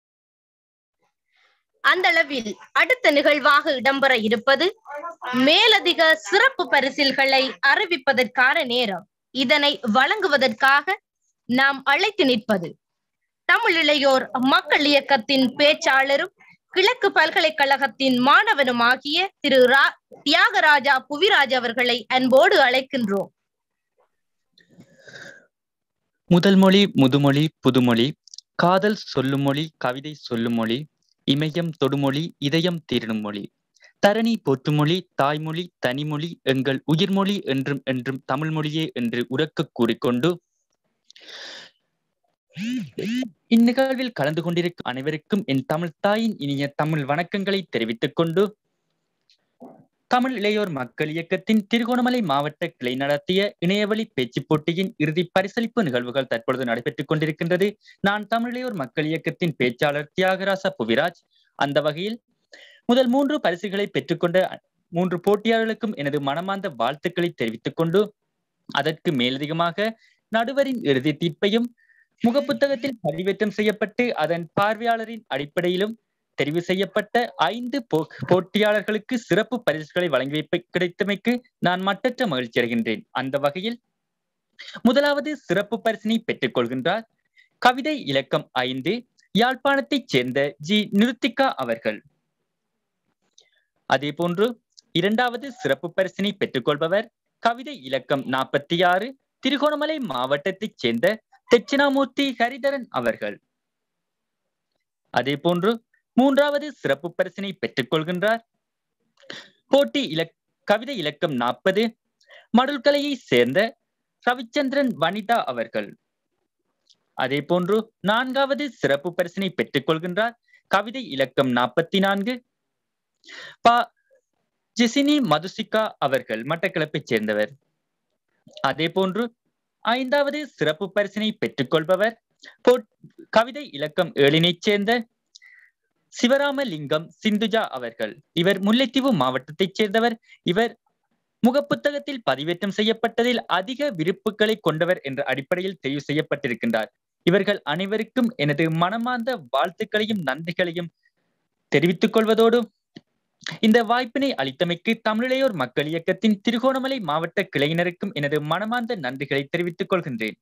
அந்த அளவில் அடுத்த நிகழ்வாக இடம்பெற இருப்பது மேலதிக சிறப்பு பரிசில்களை அறிவிப்பதற்கான நேரம். இதனை வழங்குவதற்காக நாம் அழைத்து நிற்பது தமிழ் இளையோர் மக்கள் இயக்கத்தின் பேச்சாளரும் கிழக்கு பல்கலைக்கழகத்தின் மாணவனுமாகிய திரு ரா தியாகராஜா புவிராஜ் அவர்களை அன்போடு அழைக்கின்றோம். முதல் மொழி முதுமொழி புதுமொழி காதல் சொல்லும் மொழி கவிதை சொல்லும் மொழி இமயம் தொடுமொழி இதயம் தீரணும் மொழி தரணி போற்றுமொழி தாய்மொழி தனிமொழி எங்கள் உயிர்மொழி என்றும் என்றும் தமிழ் மொழியே என்று உரக்க கூறிக்கொண்டு இந்நிகழ்வில் கலந்து கொண்டிருக்கும் அனைவருக்கும் என் தமிழ் தாயின் இனிய தமிழ் வணக்கங்களை தெரிவித்துக் கொண்டு தமிழ் இளையோர் மக்கள் இயக்கத்தின் திருகோணமலை மாவட்ட கிளை நடத்திய இணையவழி பேச்சு போட்டியின் இறுதி பரிசளிப்பு நிகழ்வுகள் தற்பொழுது நடைபெற்றுக் கொண்டிருக்கின்றது. நான் தமிழ் இளையோர் மக்கள் இயக்கத்தின் பேச்சாளர் தியாகராசா புவிராஜ். அந்த வகையில் முதல் மூன்று பரிசுகளை பெற்றுக்கொண்ட மூன்று போட்டியாளர்களுக்கும் எனது மனமார்ந்த வாழ்த்துக்களை தெரிவித்துக் கொண்டு அதற்கு மேலதிகமாக நடுவரின் இறுதி தீர்ப்பையும் முகப்புத்தகத்தில் பதிவேற்றம் செய்யப்பட்டு அதன் பார்வையாளரின் அடிப்படையிலும் தெரிவு செய்யப்பட்ட ஐந்து போ போட்டியாளர்களுக்கு சிறப்பு பரிசுகளை வழங்கி வைப்ப கிடைத்தமைக்கு நான் மட்டற்ற மகிழ்ச்சி அடைகின்றேன். அந்த வகையில் முதலாவது சிறப்பு பரிசினை பெற்றுக் கொள்கின்றார் கவிதை இலக்கம் ஐந்து யாழ்ப்பாணத்தைச் சேர்ந்த ஜி நிருத்திகா அவர்கள். அதே போன்று இரண்டாவது சிறப்பு பரிசினை பெற்றுக் கொள்பவர் கவிதை இலக்கம் நாற்பத்தி ஆறு திருகோணமலை மாவட்டத்தைச் சேர்ந்த தட்சிணாமூர்த்தி ஹரிதரன் அவர்கள். அதே போன்று மூன்றாவது சிறப்பு பரிசினை பெற்றுக் கொள்கின்றார் போட்டி இலக் கவிதை இலக்கம் நாற்பது மடுல்கலையை சேர்ந்த ரவிச்சந்திரன் வனிதா அவர்கள். அதே போன்று நான்காவது சிறப்பு பரிசினை பெற்றுக் கொள்கின்றார் கவிதை இலக்கம் நாற்பத்தி நான்கு பா ஜெசினி மதுசிகா அவர்கள், மட்டக்களப்பைச் சேர்ந்தவர். அதே போன்று ஐந்தாவது சிறப்பு பரிசினை பெற்றுக் கொள்பவர் கவிதை இலக்கம் ஏழினைச் சேர்ந்த சிவராமலிங்கம் சிந்துஜா அவர்கள். இவர் முல்லைத்தீவு மாவட்டத்தைச் சேர்ந்தவர். இவர் முகப்புத்தகத்தில் பதிவேற்றம் செய்யப்பட்டதில் அதிக விருப்புகளை கொண்டவர் என்ற அடிப்படையில் தெரிவு செய்யப்பட்டிருக்கின்றார். இவர்கள் அனைவருக்கும் எனது மனமார்ந்த வாழ்த்துக்களையும் நன்றிகளையும் தெரிவித்துக் கொள்வதோடு இந்த வாய்ப்பினை அளித்தமைக்கு தமிழிளையோர் மக்கள் இயக்கத்தின் திருகோணமலை மாவட்ட கிளையினருக்கும் எனது மனமார்ந்த நன்றிகளை தெரிவித்துக் கொள்கின்றேன்.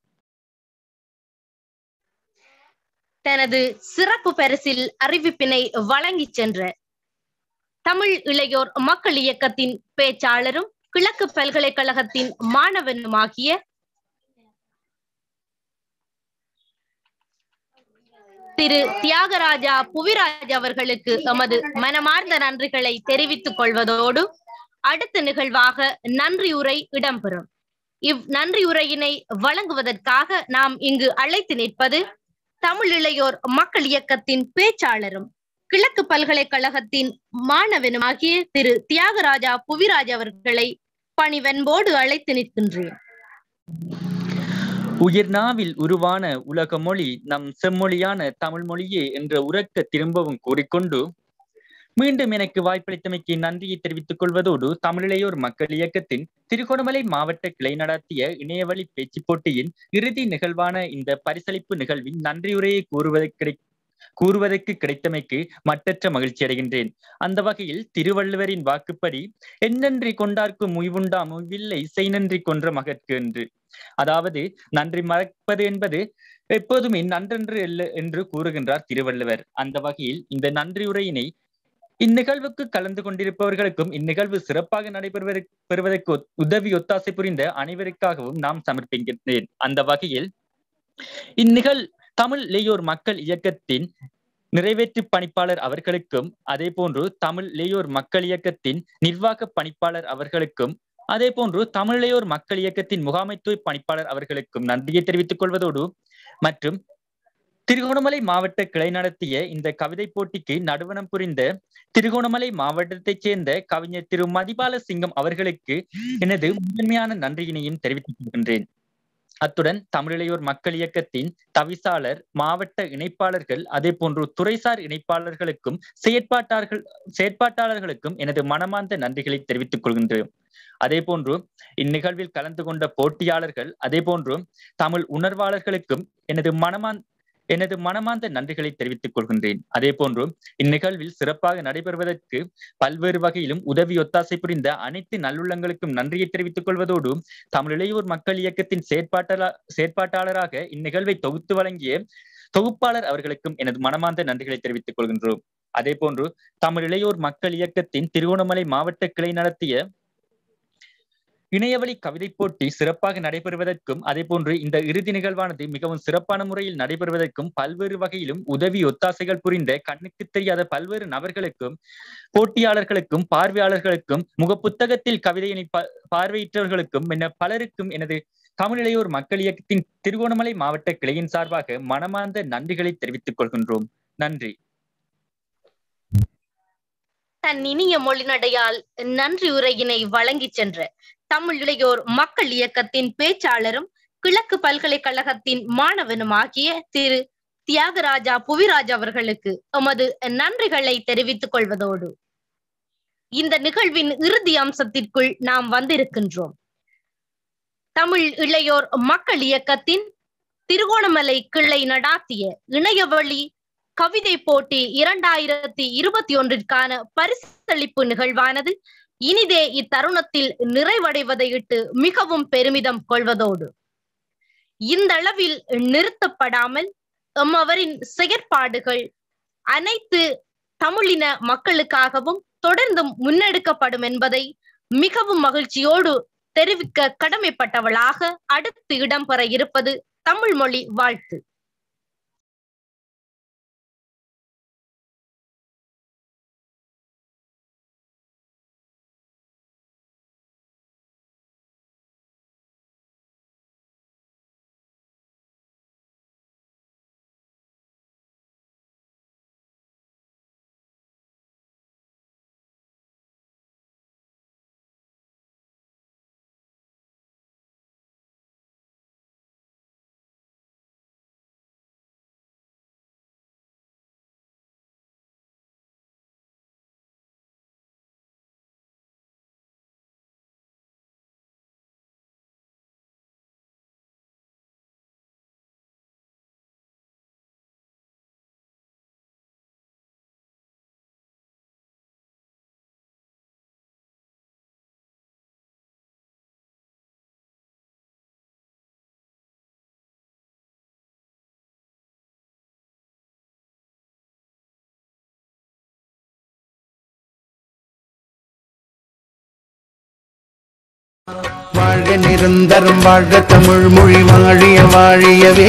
தனது சிறப்பு பரிசில் அறிவிப்பினை வழங்கி சென்ற தமிழ் இளையோர் மக்கள் இயக்கத்தின் பேச்சாளரும் கிழக்கு பல்கலைக்கழகத்தின் மாணவனுமாகிய திரு தியாகராஜா புவிராஜ் அவர்களுக்கு எமது மனமார்ந்த நன்றிகளை தெரிவித்துக் கொள்வதோடு அடுத்த நிகழ்வாக நன்றியுரை இடம்பெறும். இவ் நன்றியுரையினை வழங்குவதற்காக நாம் இங்கு அழைத்து நிற்பது தமிழ் இளையோர் மக்கள் இயக்கத்தின் பேச்சாளரும் கிழக்கு பல்கலைக்கழகத்தின் மாணவனுமாகிய திரு தியாகராஜா புவிராஜ் அவர்களை பணிவன்போடு அழைத்து நிற்கின்றேன். உயிர் நாவில் உருவான உலக மொழி நம் செம்மொழியான தமிழ் மொழியே என்ற உரக்க திரும்பவும் கூறிக்கொண்டு மீண்டும் எனக்கு வாய்ப்பளித்தமைக்கு நன்றியை தெரிவித்துக் கொள்வதோடு தமிழிளையோர் மக்கள் இயக்கத்தின் திருகோணமலை மாவட்ட கிளை நடத்திய இணையவழி பேச்சு போட்டியின் இறுதி நிகழ்வான இந்த பரிசளிப்பு நிகழ்வின் நன்றியுரையை கூறுவது கிடை கூறுவதற்கு கிடைத்தமைக்கு மட்டற்ற மகிழ்ச்சி அடைகின்றேன். அந்த வகையில் திருவள்ளுவரின் வாக்குப்படி என்னன்றி கொண்டார்க்கு முய்வுண்டா முய்வில்லை செய் நன்றி கொன்ற மகற்கு என்று, அதாவது நன்றி மறப்பது என்பது எப்போதுமே நன்றென்று அல்ல என்று கூறுகின்றார் திருவள்ளுவர். அந்த வகையில் இந்த நன்றியுரையினை இந்நிகழ்வுக்கு கலந்து கொண்டிருப்பவர்களுக்கும் இந்நிகழ்வு சிறப்பாக நடைபெறுவதற்கு பெறுவதற்கு உதவி ஒத்தாசை புரிந்த அனைவருக்காகவும் நாம் சமர்ப்பிக்கின்றேன். அந்த வகையில் இந்நிகழ் தமிழ் இளையோர் மக்கள் இயக்கத்தின் நிறைவேற்று பணிப்பாளர் அவர்களுக்கும், அதே போன்று தமிழ் இளையோர் மக்கள் இயக்கத்தின் நிர்வாக பணிப்பாளர் அவர்களுக்கும், அதே போன்று தமிழ் இளையோர் மக்கள் இயக்கத்தின் முகாமைத்துவ பணிப்பாளர் அவர்களுக்கும் நன்றியை தெரிவித்துக் கொள்வதோடு, மற்றும் திருகோணமலை மாவட்ட கிளை நடத்திய இந்த கவிதை போட்டிக்கு நடுவணம் புரிந்த திருகோணமலை மாவட்டத்தைச் சேர்ந்த கவிஞர் திரு மதிபால சிங்கம் அவர்களுக்கு எனது முதன்மையான நன்றியினையும் தெரிவித்துக் கொள்கின்றேன். அத்துடன் தமிழிளையோர் மக்கள் இயக்கத்தின் தவிசாளர், மாவட்ட இணைப்பாளர்கள், அதே போன்று துறைசார் இணைப்பாளர்களுக்கும் செயற்பாட்டாளர்கள் செயற்பாட்டாளர்களுக்கும் எனது மனமார்ந்த நன்றிகளை தெரிவித்துக் கொள்கின்றேன். அதே போன்று இந்நிகழ்வில் கலந்து கொண்ட போட்டியாளர்கள், அதே போன்று தமிழ் உணர்வாளர்களுக்கும் எனது மனமான் எனது மனமார்ந்த நன்றிகளை தெரிவித்துக் கொள்கின்றேன். அதே போன்று இந்நிகழ்வில் சிறப்பாக நடைபெறுவதற்கு பல்வேறு வகையிலும் உதவி ஒத்தாசை புரிந்த அனைத்து நல்லுள்ளங்களுக்கும் நன்றியை தெரிவித்துக் கொள்வதோடு, தமிழ் இளையோர் மக்கள் இயக்கத்தின் செயற்பாட்டாளர் செயற்பாட்டாளராக இந்நிகழ்வை தொகுத்து வழங்கிய தொகுப்பாளர் அவர்களுக்கும் எனது மனமார்ந்த நன்றிகளை தெரிவித்துக் கொள்கின்றோம். அதே போன்று தமிழ் இளையோர் மக்கள் இயக்கத்தின் திருகோணமலை மாவட்ட கிளை நடத்திய இணையவழி கவிதை போட்டி சிறப்பாக நடைபெறுவதற்கும், அதே போன்று இந்த இறுதி நிகழ்வானது மிகவும் சிறப்பான முறையில் நடைபெறுவதற்கும் பல்வேறு வகையிலும் உதவி ஒத்தாசைகள் புரிந்த கண்ணுக்கு தெரியாத பல்வேறு நபர்களுக்கும், போட்டியாளர்களுக்கும், பார்வையாளர்களுக்கும், முகப்புத்தகத்தில் கவிதையினை பார்வையிட்டவர்களுக்கும் என பலருக்கும் எனது தமிழ் இளையோர் மக்கள் இயக்கத்தின் திருகோணமலை மாவட்ட கிளையின் சார்பாக மனமார்ந்த நன்றிகளை தெரிவித்துக் கொள்கின்றோம். நன்றி. தன் இனிய மொழிநடையால் நன்றி உரையினை வழங்கி சென்ற தமிழ் இளையோர் மக்கள் இயக்கத்தின் பேச்சாளரும் கிழக்கு பல்கலைக்கழகத்தின் மாணவனும் ஆகிய திரு தியாகராஜா புவிராஜ் அவர்களுக்கு எமது நன்றிகளை தெரிவித்துக் கொள்வதோடு, இந்த நிகழ்வின் இறுதி அம்சத்திற்குள் நாம் வந்திருக்கின்றோம். தமிழ் இளையோர் மக்கள் இயக்கத்தின் திருகோணமலை கிளை நடாத்திய இணையவழி கவிதை போட்டி இரண்டாயிரத்தி இருபத்தி ஒன்றிற்கான பரிசளிப்பு நிகழ்வானது இனிதே இத்தருணத்தில் நிறைவடைவதையிட்டு மிகவும் பெருமிதம் கொள்வதோடு, இந்த அளவில் நிறுத்தப்படாமல் எம்மவரின் செயற்பாடுகள் அனைத்து தமிழின மக்களுக்காகவும் தொடர்ந்தும் முன்னெடுக்கப்படும் என்பதை மிகவும் மகிழ்ச்சியோடு தெரிவிக்க கடமைப்பட்டவளாக அடுத்து இடம்பெற இருப்பது தமிழ் மொழி வாழ்த்து. வாழ்க நிரந்தரம் வாழ்க தமிழ் மொழி வாழிய வாழியவே,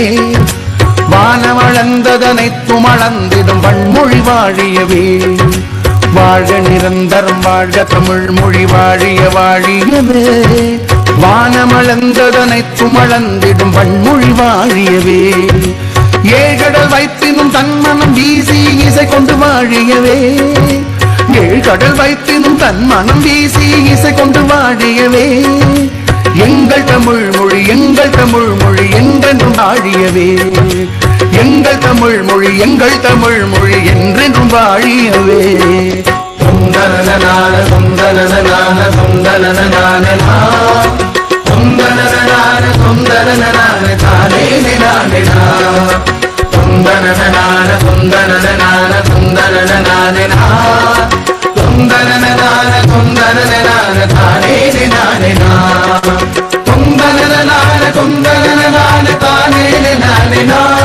வானமளந்ததனைத்தும் அளந்திடும் வன்மொழி வாழியவே. வாழ்க நிரந்தரம் வாழ்க தமிழ் மொழி வாழிய வாழியவே, வானமளந்ததனைத்தும் அளந்திடும் வன்மொழி வாழியவே. ஏழ்கடல் வைத்தினும் தன்மனம் வீசி இசை கொண்டு வாழியவே, ஏழ்கடல் வைத்தினும் தன் மனம் வீசி இசை கொண்டு வாழியவே. எங்கள் தமிழ் மொழி எங்கள் தமிழ் மொழி என்றென்றும் வாழியவே, எங்கள் தமிழ் மொழி எங்கள் தமிழ் மொழி என்றென்றும் வாழியவே. சுந்தரனான சுந்தரனான சுந்தரனான சுந்தரனான சுந்தரனான தானே நானே சுந்தரனான சுந்தரனான சுந்தரனான சுந்தரனான சுந்தரனான தானே நானே சுந்தரனான சுந்தரனான தானே நானே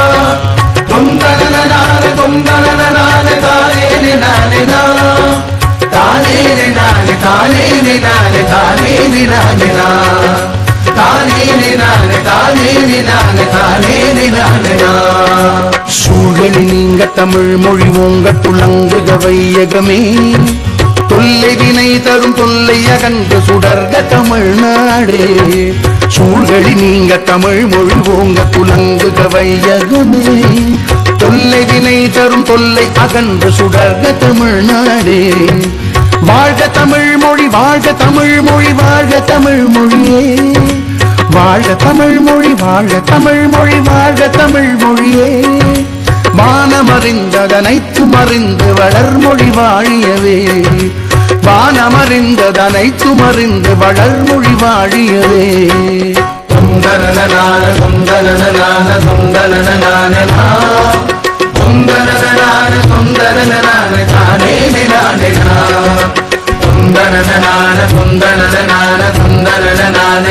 நினானே தானே நினானே நா தானே நினானே தானே நினானே தானே நினானே நா சூழலி நீங்க தமிழ் மொழி ஓங்க துளங்குக வையகமே தொல்லை வினை தரும் தொல்லை அகன்று சுடர்க தமிழ்நாடே சூழலி நீங்க தமிழ் மொழி ஓங்க துளங்குக வையகமே தொல்லை வினை தரும் தொல்லை அகன்று சுடர்க தமிழ்நாடே வாழ்க தமிழ் மொழி வாழ்க தமிழ் மொழி வாழ்க தமிழ் மொழியே வாழ்க தமிழ் மொழி வாழ்க தமிழ் மொழி வாழ்க தமிழ் மொழியே வானமறிந்ததனைத்தும் அறிந்து வளர்மொழி வாழியவே வானமறிந்ததனைத்தும் அறிந்து வளர்மொழி வாழியவே தொந்தரனான தொந்தரனான தொந்தரனான தொந்தரனான தொந்தரனான தானே நானே தொந்தரனான தொந்தரனான தொந்தரனான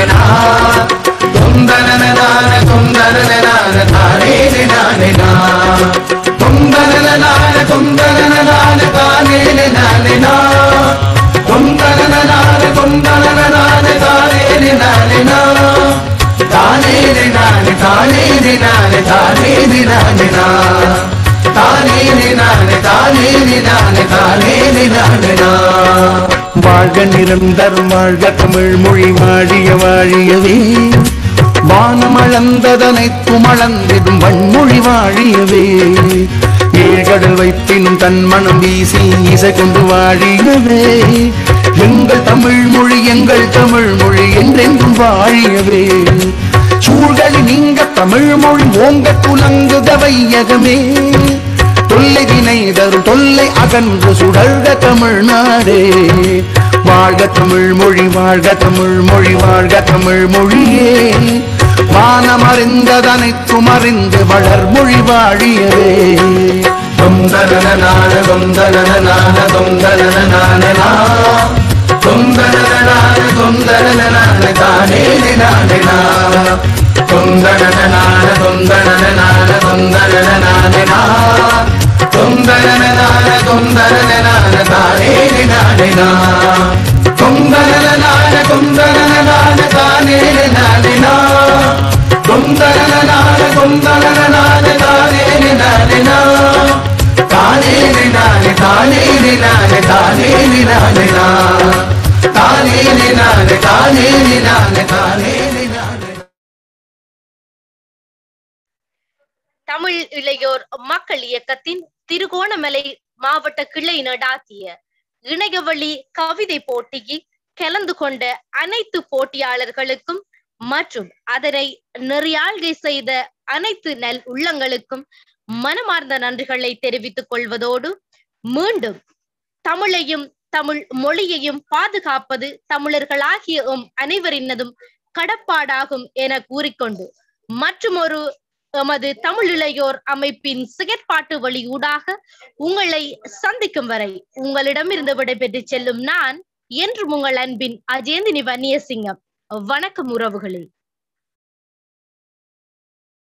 தொந்தரனான தொந்தரனான தானே நானே தொந்தரனான தொந்தரனான தானே நானே தொந்தரனான தொந்தரனான தானே நானே தானே நானே தானே நானே தானே நானே தானே நானே தானே நானே தானே நானே வாழ்க நிரந்தரம் வாழ்க தமிழ் மொழி வாழிய வாழியவே வானமளந்ததனைத்தும் அளந்திடும் வன்மொழி வாழியவே ஏழ்கடல் வைப்பினும் தன் மனம் வீசி இசை கொண்டு வாழியவே எங்கள் தமிழ் மொழி எங்கள் தமிழ் மொழி என்றென்றும் வாழியவே சூழ்களி நீங்க தமிழ் மொழி ஓங்க துலங்குக வையகமே தொல்லை வினை தரும் தொல்லை அகன்று சுடர்க தமிழ்நாடே வாழ்க தமிழ் மொழி வாழ்க தமிழ் மொழி வாழ்க தமிழ் மொழியே வானமறிந்ததனைத்தும் அறிந்து வளர்மொழி வாழியவே தொந்தரனான தொந்தரனான தொந்தரனான தொந்தரனான தொந்தரனான தானே நானே தொந்தரனான தொந்தரனான தொந்தரனான தொந்தரனான தொந்தரனான தானே நானே தொந்தரனான தொந்தரனான தானே நானே தொந்தரனான தொந்தரனான தானே நானே தானே நானே தானே நானே தானே நானே தானே நானே தானே நானே தானே தமிழ் இளையோர் மக்கள் இயக்கத்தின் திருகோணமலை மாவட்ட கிளை நடாத்திய இணையவழி கவிதை போட்டியில் கலந்து கொண்ட அனைத்து போட்டியாளர்களுக்கும் மற்றும் அதனை நெறியாள்கை செய்த அனைத்து நல் உள்ளங்களுக்கும் மனமார்ந்த நன்றிகளை தெரிவித்துக் கொள்வதோடு மீண்டும் தமிழையும் தமிழ் மொழியையும் பாதுகாப்பது தமிழர்களாகிய எம் அனைவரினதும் கடப்பாடாகும் என கூறிக்கொண்டு மற்றும் ஒரு எமது தமிழ் இளையோர் அமைப்பின் செயற்பாட்டு வழியூடாக உங்களை சந்திக்கும் வரை உங்களிடமிருந்து விடைபெற்று செல்லும் நான் என்றும் உங்கள் அன்பின் அஜேந்தினி வன்னியசிங்கம். வணக்கம் உறவுகளே.